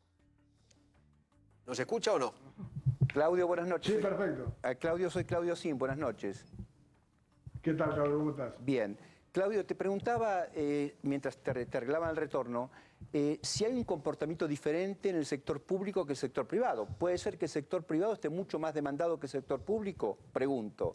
¿Nos escucha o no? Claudio, buenas noches. Sí, perfecto. Ah, Claudio, soy Claudio Sim, buenas noches. ¿Qué tal, Claudio? ¿Cómo estás? Bien. Claudio, te preguntaba, eh, mientras te, te arreglaban el retorno, eh, si hay un comportamiento diferente en el sector público que el sector privado. ¿Puede ser que el sector privado esté mucho más demandado que el sector público? Pregunto.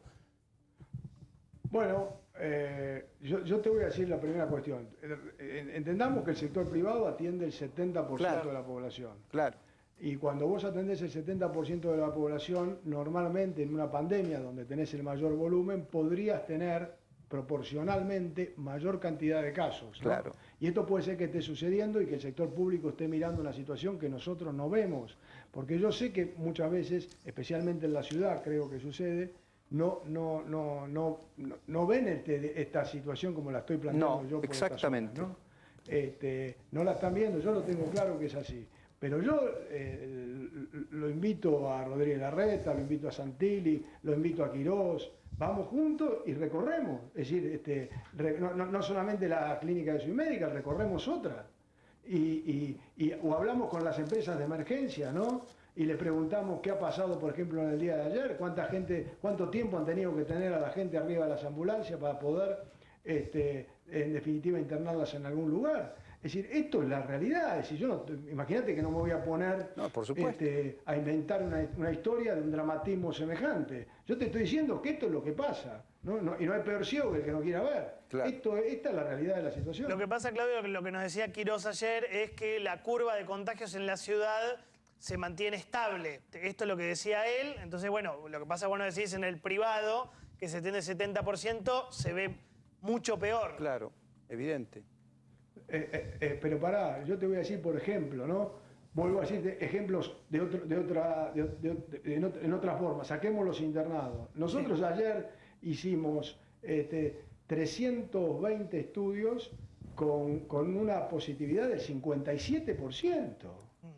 Bueno, eh, yo, yo te voy a decir la primera cuestión. Entendamos que el sector privado atiende el setenta por ciento Claro. de la población. Claro. Y cuando vos atendés el setenta por ciento de la población, normalmente en una pandemia donde tenés el mayor volumen, podrías tener proporcionalmente mayor cantidad de casos, ¿no? Claro. Y esto puede ser que esté sucediendo y que el sector público esté mirando una situación que nosotros no vemos. Porque yo sé que muchas veces, especialmente en la ciudad, creo que sucede, no, no, no, no, no, no ven este, esta situación como la estoy planteando No, yo por exactamente. esta zona, ¿no? Este, no la están viendo, yo lo tengo claro que es así. Pero yo eh, lo invito a Rodríguez Larreta, lo invito a Santilli, lo invito a Quirós, vamos juntos y recorremos. Es decir, este, re, no, no, no solamente la clínica de Ciudad Médica, recorremos otra. Y, y, y, o hablamos con las empresas de emergencia, ¿no? Y le preguntamos qué ha pasado, por ejemplo, en el día de ayer, cuánta gente, cuánto tiempo han tenido que tener a la gente arriba de las ambulancias para poder, este, en definitiva, internarlas en algún lugar. Es decir, esto es la realidad. Es decir, yo no, imagínate que no me voy a poner No, por supuesto. este, a inventar una, una historia de un dramatismo semejante. Yo te estoy diciendo que esto es lo que pasa, ¿no? No, y no hay peor ciego que el que no quiera ver. Claro. Esto, esta es la realidad de la situación. Lo que pasa, Claudio, lo que nos decía Quirós ayer es que la curva de contagios en la ciudad se mantiene estable. Esto es lo que decía él. Entonces, bueno, lo que pasa, bueno, decís en el privado, que se tiene setenta por ciento, se ve mucho peor. Claro, evidente. Eh, eh, eh, pero pará, yo te voy a decir, por ejemplo, ¿no? Vuelvo a decir ejemplos de, otro, de otra, de, de, de, en, otra, en otra forma. Saquemos los internados. Nosotros sí. ayer hicimos este, trescientos veinte estudios con, con una positividad del cincuenta y siete por ciento.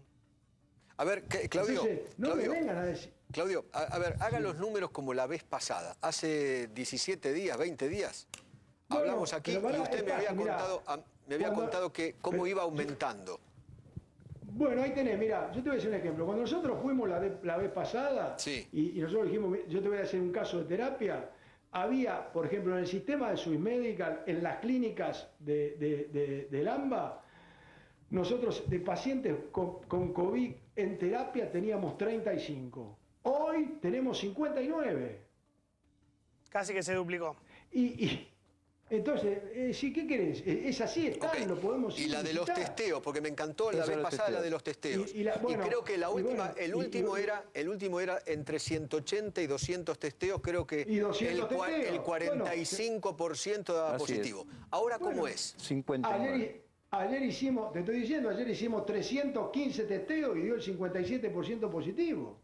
A ver, que, Claudio, Entonces, no Claudio, me vengan a decir... Claudio, a, a ver, haga sí. los números como la vez pasada. Hace diecisiete días, veinte días, bueno, hablamos aquí y usted me había mirá, contado... A, Me había cuando, contado que cómo pero, iba aumentando. Bueno, ahí tenés, mira, yo te voy a decir un ejemplo. Cuando nosotros fuimos la, de, la vez pasada sí. y, y nosotros dijimos, yo te voy a hacer un caso de terapia, había, por ejemplo, en el sistema de Swiss Medical, en las clínicas de, de, de, del AMBA, nosotros de pacientes con, con COVID en terapia teníamos treinta y cinco. Hoy tenemos cincuenta y nueve. Casi que se duplicó. Y... y Entonces, eh, sí, ¿qué querés? Es así, está, okay. lo podemos Y la de los testeos, porque me encantó la vez pasada la de los testeos. Y, y, la, bueno, y creo que la última, bueno, el último y, y, era, el último era entre ciento ochenta y doscientos testeos, creo que y doscientos el, testeos. el cuarenta y cinco por ciento daba Así positivo. Es. Ahora, ¿cómo bueno, es? cincuenta y nueve. Ayer, ayer hicimos, te estoy diciendo, ayer hicimos trescientos quince testeos y dio el cincuenta y siete por ciento positivo.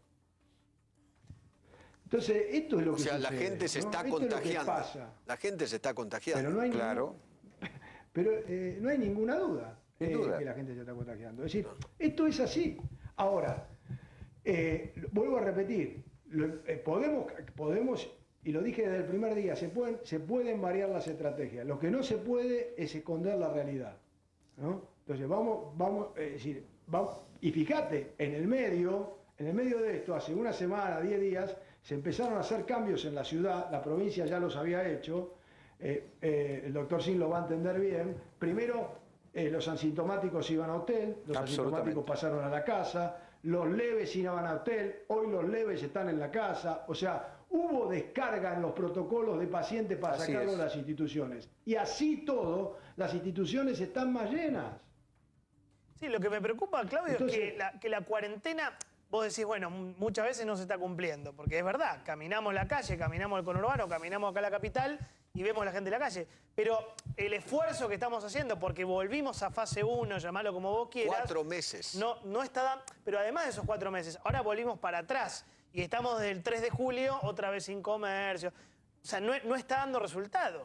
Entonces, esto es lo que O sea, sucede, la gente se ¿no? está esto contagiando. Es lo que pasa. La gente se está contagiando. Pero no hay claro. Ningún, pero eh, no hay ninguna duda, eh, duda que la gente se está contagiando. Es decir, esto es así. Ahora, eh, vuelvo a repetir, lo, eh, podemos, podemos, y lo dije desde el primer día, se pueden, se pueden variar las estrategias. Lo que no se puede es esconder la realidad, ¿no? Entonces, vamos, vamos, es decir, vamos, y fíjate, en el medio, en el medio de esto, hace una semana, diez días, se empezaron a hacer cambios en la ciudad, la provincia ya los había hecho, eh, eh, el doctor Sin lo va a entender bien. Primero, eh, los asintomáticos iban a hotel, los asintomáticos pasaron a la casa, los leves iban a hotel, hoy los leves están en la casa, o sea, hubo descarga en los protocolos de pacientes para así sacarlo es. de las instituciones. Y así todo, las instituciones están más llenas. Sí, lo que me preocupa, Claudio, Entonces, es que la, que la cuarentena... Vos decís, bueno, muchas veces no se está cumpliendo, porque es verdad, caminamos la calle, caminamos el conurbano, caminamos acá a la capital y vemos a la gente en la calle. Pero el esfuerzo que estamos haciendo, porque volvimos a fase uno, llamarlo como vos quieras... Cuatro meses. No, no está... Pero además de esos cuatro meses, ahora volvimos para atrás y estamos desde el tres de julio otra vez sin comercio. O sea, no, no está dando resultado.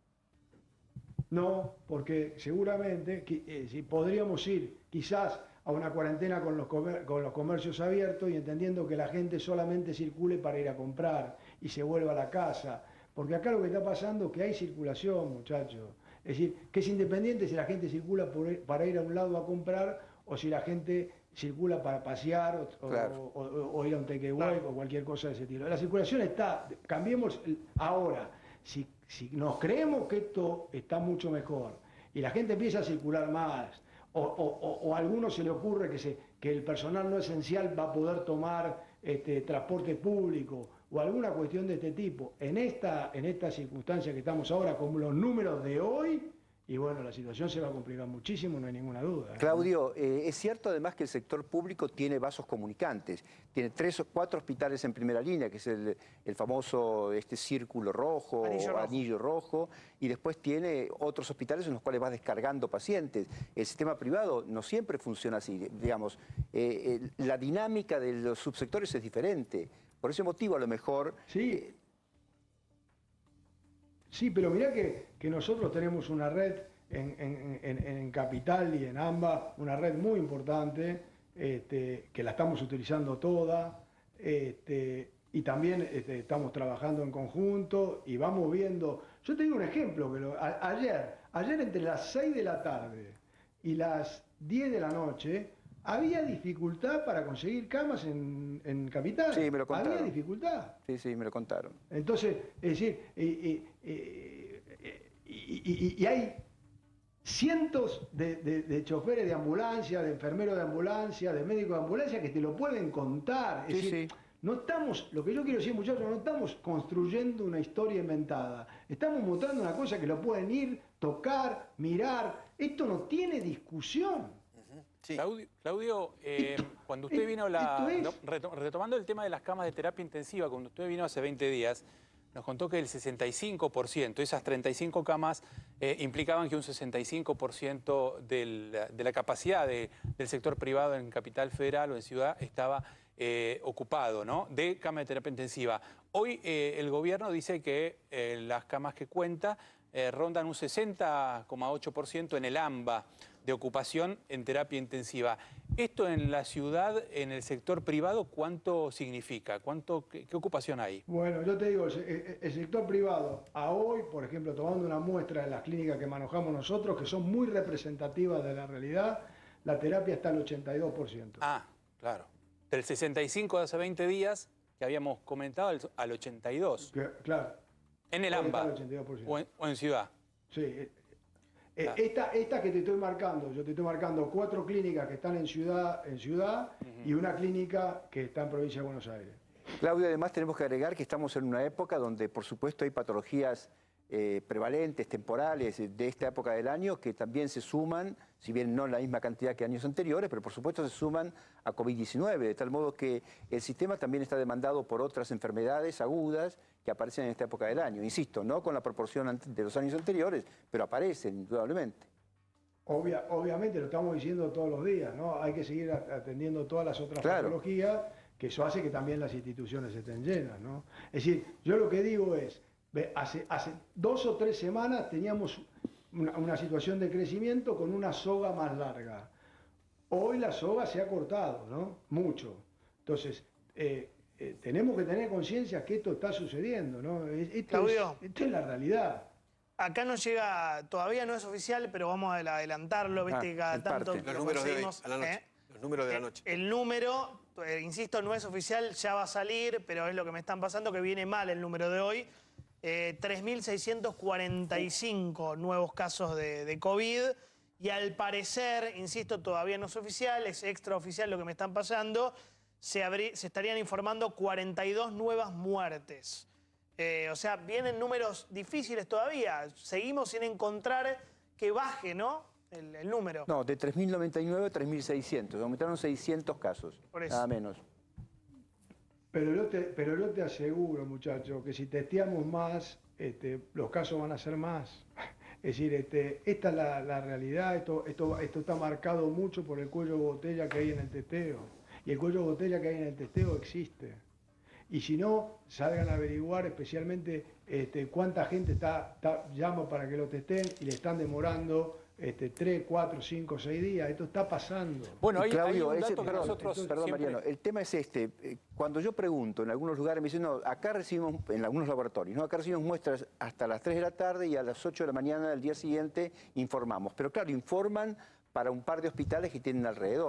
No, porque seguramente eh, si podríamos ir quizás a una cuarentena con los, comer con los comercios abiertos y entendiendo que la gente solamente circule para ir a comprar y se vuelva a la casa. Porque acá lo que está pasando es que hay circulación, muchachos. Es decir, que es independiente si la gente circula por ir, para ir a un lado a comprar o si la gente circula para pasear o, Claro. o- o- o ir a un takeaway Claro. o cualquier cosa de ese estilo. La circulación está, cambiemos el- ahora. Si, si nos creemos que esto está mucho mejor y la gente empieza a circular más, o, o- o- o a alguno se le ocurre que, se, que el personal no esencial va a poder tomar este, transporte público o alguna cuestión de este tipo, en esta, en esta circunstancia que estamos ahora, con los números de hoy, y bueno, la situación se va a complicar muchísimo, no hay ninguna duda. ¿eh? Claudio, eh, es cierto además que el sector público tiene vasos comunicantes. Tiene tres o cuatro hospitales en primera línea, que es el, el famoso este círculo rojo, Anillo rojo. anillo rojo, y después tiene otros hospitales en los cuales va descargando pacientes. El sistema privado no siempre funciona así. Digamos, eh, eh, la dinámica de los subsectores es diferente. Por ese motivo, a lo mejor... Sí. eh, Sí, pero mirá que, que nosotros tenemos una red en, en- en- en Capital y en AMBA, una red muy importante, este, que la estamos utilizando toda, este, y también este, estamos trabajando en conjunto y vamos viendo. Yo te digo un ejemplo, que lo- a- ayer, ayer entre las seis de la tarde y las diez de la noche, había dificultad para conseguir camas en, en Capital. Sí, me lo contaron. Había dificultad. Sí, sí, me lo contaron. Entonces, es decir, eh, eh, eh, eh, y, y- y hay cientos de, de- de choferes de ambulancia, de enfermeros de ambulancia, de médicos de ambulancia que te lo pueden contar. Es Sí, decir, sí. no estamos, lo que yo quiero decir, muchachos, no estamos construyendo una historia inventada. Estamos mostrando una cosa que lo pueden ir, tocar, mirar. Esto no tiene discusión. Sí. Claudio, Claudio, eh, Esto- cuando usted vino, la, esto es- no, reto- retomando el tema de las camas de terapia intensiva, cuando usted vino hace veinte días, nos contó que el sesenta y cinco por ciento, esas treinta y cinco camas, eh, implicaban que un sesenta y cinco por ciento del- de la capacidad de- del sector privado en Capital Federal o en Ciudad estaba eh, ocupado, ¿no?, de cama de terapia intensiva. Hoy eh, el gobierno dice que eh, las camas que cuenta eh, rondan un sesenta coma ocho por ciento en el AMBA de ocupación en terapia intensiva. ¿Esto en la ciudad, en el sector privado, cuánto significa? ¿Cuánto, qué, qué ocupación hay? Bueno, yo te digo, el, se- el sector privado, a hoy, por ejemplo, tomando una muestra de las clínicas que manejamos nosotros, que son muy representativas de la realidad, la terapia está al ochenta y dos por ciento. Ah, claro. Del sesenta y cinco de hace veinte días, que habíamos comentado, al, al ochenta y dos. Que, claro, En el hoy está AMBA al ochenta y dos por ciento. o en, o en Ciudad. Sí. eh, eh, Claro. esta, esta que te estoy marcando, yo te estoy marcando cuatro clínicas que están en ciudad, en ciudad y una clínica que está en provincia de Buenos Aires. Claudio, además tenemos que agregar que estamos en una época donde, por supuesto, hay patologías eh, prevalentes, temporales, eh, de esta época del año, que también se suman, si bien no en la misma cantidad que años anteriores, pero por supuesto se suman a COVID diecinueve, de tal modo que el sistema también está demandado por otras enfermedades agudas que aparecen en esta época del año. Insisto, no con la proporción ante- de los años anteriores, pero aparecen, indudablemente. Obvia- obviamente lo estamos diciendo todos los días, ¿no? Hay que seguir a- atendiendo todas las otras Claro. patologías, que eso hace que también las instituciones estén llenas, ¿no? Es decir, yo lo que digo es, ve, hace, hace dos o tres semanas teníamos una, una situación de crecimiento con una soga más larga. Hoy la soga se ha cortado, ¿no? Mucho. Entonces, eh, eh, tenemos que tener conciencia que esto está sucediendo, ¿no? Es- Esto, Claudio. es, esto es la realidad. Acá nos llega, todavía no es oficial, pero vamos a adelantarlo, viste, Ah, que cada en tanto parte. Los lo números de hoy, conseguimos, a la noche. ¿eh? Los números de la Eh, noche. El número, eh, insisto, no es oficial, ya va a salir, pero es lo que me están pasando, que viene mal el número de hoy. Eh, tres mil seiscientos cuarenta y cinco nuevos casos de, de COVID y al parecer, insisto, todavía no es oficial, es extraoficial lo que me están pasando, se, abrí- se estarían informando cuarenta y dos nuevas muertes. Eh, o sea, vienen números difíciles todavía. Seguimos sin encontrar que baje, ¿no? El, el número. No, de tres mil noventa y nueve a tres mil seiscientos, aumentaron seiscientos casos, Por eso. nada menos. Pero yo te, pero yo te aseguro, muchachos, que si testeamos más, este, los casos van a ser más. Es decir, este, esta es la, la realidad, esto, esto, esto está marcado mucho por el cuello de botella que hay en el testeo. Y el cuello de botella que hay en el testeo existe. Y si no, salgan a averiguar especialmente este, cuánta gente está, está- llama para que lo testeen y le están demorando este, tres, cuatro, cinco, seis días. Esto está pasando. Bueno, Y hay, hay Claudio, un ese- dato que perdón, nosotros perdón, siempre... Mariano, el tema es este. eh, Cuando yo pregunto en algunos lugares, me dicen, no, acá recibimos, en algunos laboratorios, ¿no? Acá recibimos muestras hasta las tres de la tarde y a las ocho de la mañana del día siguiente informamos. Pero claro, informan para un par de hospitales que tienen alrededor.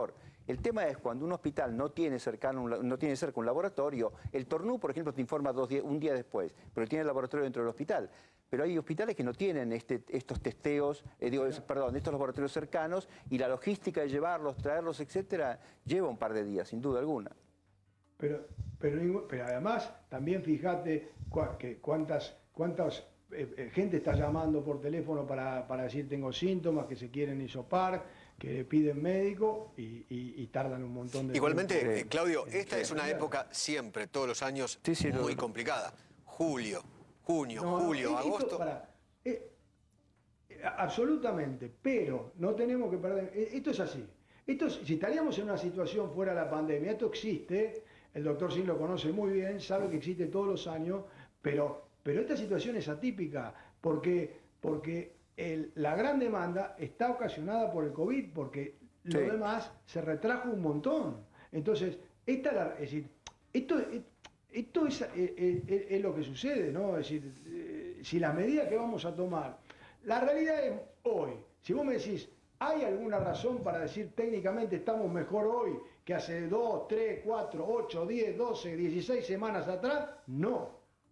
El tema es cuando un hospital no tiene cercano, un, no tiene cerca un laboratorio, el Tornú, por ejemplo, te informa dos días, un día después, pero tiene el laboratorio dentro del hospital. Pero hay hospitales que no tienen este, estos testeos, eh, digo, perdón, estos laboratorios cercanos, y la logística de llevarlos, traerlos, etcétera, lleva un par de días, sin duda alguna. Pero, pero, pero además, también fíjate cua, que cuántas, cuántas eh, eh, gente está llamando por teléfono para, para decir tengo síntomas, que se quieren hisopar, que le piden médico y, y, y tardan un montón de Igualmente, tiempo. eh, Claudio, Eh, esta eh, es una época siempre, todos los años, Sí, sí, muy lo- complicada. Julio, junio, No, julio, esto, agosto. pará, eh, eh, absolutamente, pero no tenemos que perder. eh, Esto es así. Esto es- si estaríamos en una situación fuera de la pandemia, esto existe, el doctor Sin lo conoce muy bien, sabe que existe todos los años, pero, pero esta situación es atípica, porque, porque el- la gran demanda está ocasionada por el COVID, porque lo Sí. demás se retrajo un montón. Entonces, esta la- es decir, esto, esto es, eh, eh, es lo que sucede, ¿no? Es decir, eh, si las medidas que vamos a tomar, la realidad es hoy, si vos me decís, ¿hay alguna razón para decir técnicamente estamos mejor hoy que hace dos, tres, cuatro, ocho, diez, doce, dieciséis semanas atrás? No,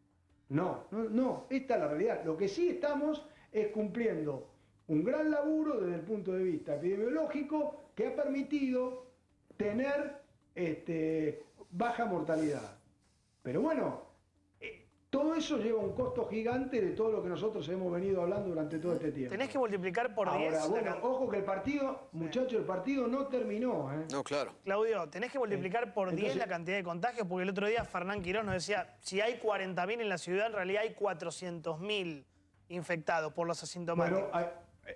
no, no, no, esta es la realidad. Lo que sí estamos es cumpliendo un gran laburo desde el punto de vista epidemiológico que ha permitido tener este, baja mortalidad. Pero bueno, eh, todo eso lleva un costo gigante de todo lo que nosotros hemos venido hablando durante todo este tiempo. Tenés que multiplicar por diez. Ahora, la bueno, can- ojo que el partido, muchachos, el partido no terminó. ¿eh? No, claro. Claudio, tenés que multiplicar por diez Entonces- la cantidad de contagios, porque el otro día Fernán Quirós nos decía, si hay cuarenta mil en la ciudad, en realidad hay cuatrocientos mil infectados por los asintomáticos. Bueno, hay,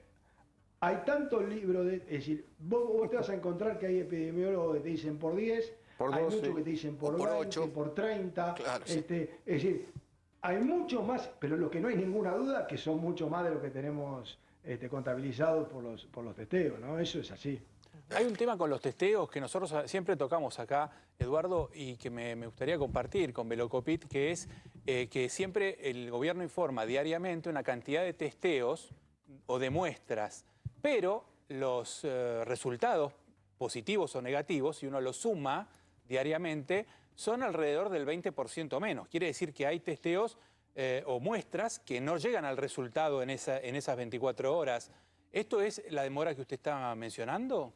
hay tantos libros, de, es decir, vos, vos te vas a encontrar que hay epidemiólogos que te dicen por diez, Por hay doce, muchos que te dicen por, o por veinte, ocho. por treinta, Claro, sí. este, es decir, hay muchos más, pero lo que no hay ninguna duda que son mucho más de lo que tenemos este, contabilizados por los, por los testeos, ¿no? Eso es así. Hay un tema con los testeos que nosotros siempre tocamos acá, Eduardo, y que me, me gustaría compartir con Velocopit, que es eh, que siempre el gobierno informa diariamente una cantidad de testeos o de muestras, pero los eh, resultados positivos o negativos, si uno los suma diariamente, son alrededor del veinte por ciento menos. Quiere decir que hay testeos eh, o muestras que no llegan al resultado en, esa, en esas veinticuatro horas. ¿Esto es la demora que usted está mencionando?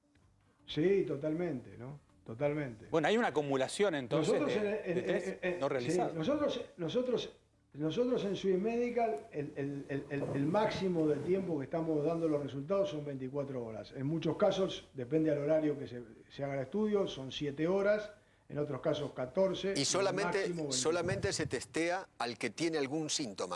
Sí, totalmente, ¿no? Totalmente. Bueno, hay una acumulación entonces Nosotros, de, en, de en- test en- en- no sí, realizados. nosotros, nosotros, nosotros en Swiss Medical, el, el- el- el- el máximo de tiempo que estamos dando los resultados son veinticuatro horas. En muchos casos, depende del horario que se, se haga el estudio, son siete horas, en otros casos catorce. Y el solamente, máximo veinticuatro. solamente se testea al que tiene algún síntoma.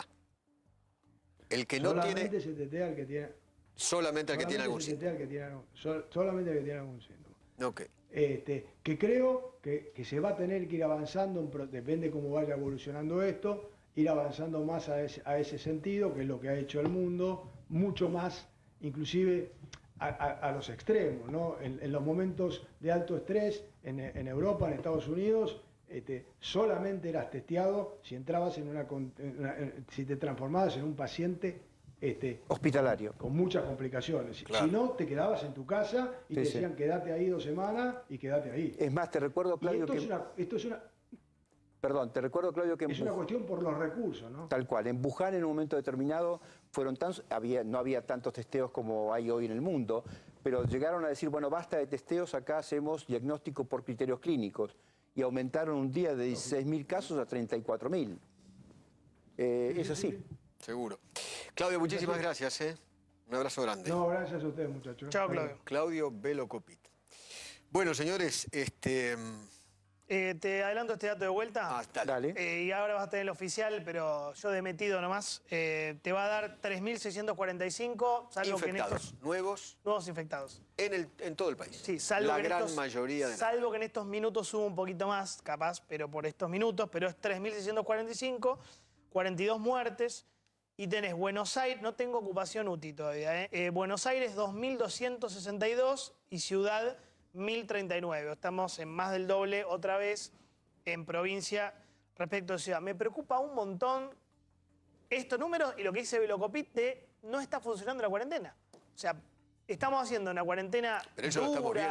El que no solamente tiene, se testea al que tiene, solamente al que tiene algún solamente se síntoma. testea al que tiene algún- sol- solamente al que tiene algún síntoma. Ok. Este, que creo que, que se va a tener que ir avanzando, en pro- depende cómo vaya evolucionando esto, ir avanzando más a ese, a ese sentido, que es lo que ha hecho el mundo, mucho más, inclusive a, a- a los extremos, ¿no? En, en los momentos de alto estrés, en, en Europa, en Estados Unidos, este, solamente eras testeado si entrabas en una, con- en una- en- si te transformabas en un paciente este, Hospitalario. con muchas complicaciones. Claro. Si no, te quedabas en tu casa y Sí, te sí. decían quédate ahí dos semanas y quédate ahí. Es más, te recuerdo, Y Claudio, esto, que... es una, esto es una, Perdón, te recuerdo, Claudio, que en es una Wuhan- cuestión por los recursos, ¿no? tal cual, en Wuhan en un momento determinado fueron tan, había, no había tantos testeos como hay hoy en el mundo, pero llegaron a decir, bueno, basta de testeos, acá hacemos diagnóstico por criterios clínicos. Y aumentaron un día de dieciséis mil casos a treinta y cuatro mil. Eh, es así. Seguro. Claudio, muchísimas gracias. ¿eh? Un abrazo grande. No, gracias a ustedes, muchachos. Chao, Claudio. Claudio Velocopit. Bueno, señores, este... Eh, te adelanto este dato de vuelta. Ah, dale. Dale. Eh, y ahora vas a tener el oficial, pero yo de metido nomás. Eh, te va a dar tres mil seiscientos cuarenta y cinco, salvo que en Infectados, estos nuevos nuevos infectados. en, el, en todo el país. Sí, salvo La que en gran estos, mayoría de la... Salvo que en estos minutos suba un poquito más, capaz, pero por estos minutos, pero es tres mil seiscientos cuarenta y cinco, cuarenta y dos muertes. Y tenés Buenos Aires, no tengo ocupación U T I todavía, ¿eh? Eh, Buenos Aires dos mil doscientos sesenta y dos y Ciudad mil treinta y nueve. Estamos en más del doble otra vez en provincia respecto a ciudad. Me preocupa un montón estos números y lo que dice Velocopit de no está funcionando la cuarentena. O sea, estamos haciendo una cuarentena Pero eso lo estamos dura, viendo.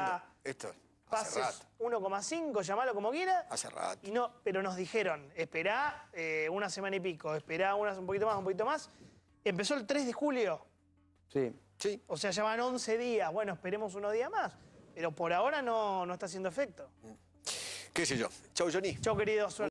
esto hace Pases rato. uno coma cinco, llamalo como quiera. Hace rato. Y no, pero nos dijeron, esperá eh, una semana y pico, esperá unas, un poquito más, un poquito más. Empezó el tres de julio. Sí. Sí. O sea, ya van once días. Bueno, esperemos unos días más. Pero por ahora no, no está haciendo efecto. ¿Qué sé yo? Chau, Johnny. Chau, querido. Suerte.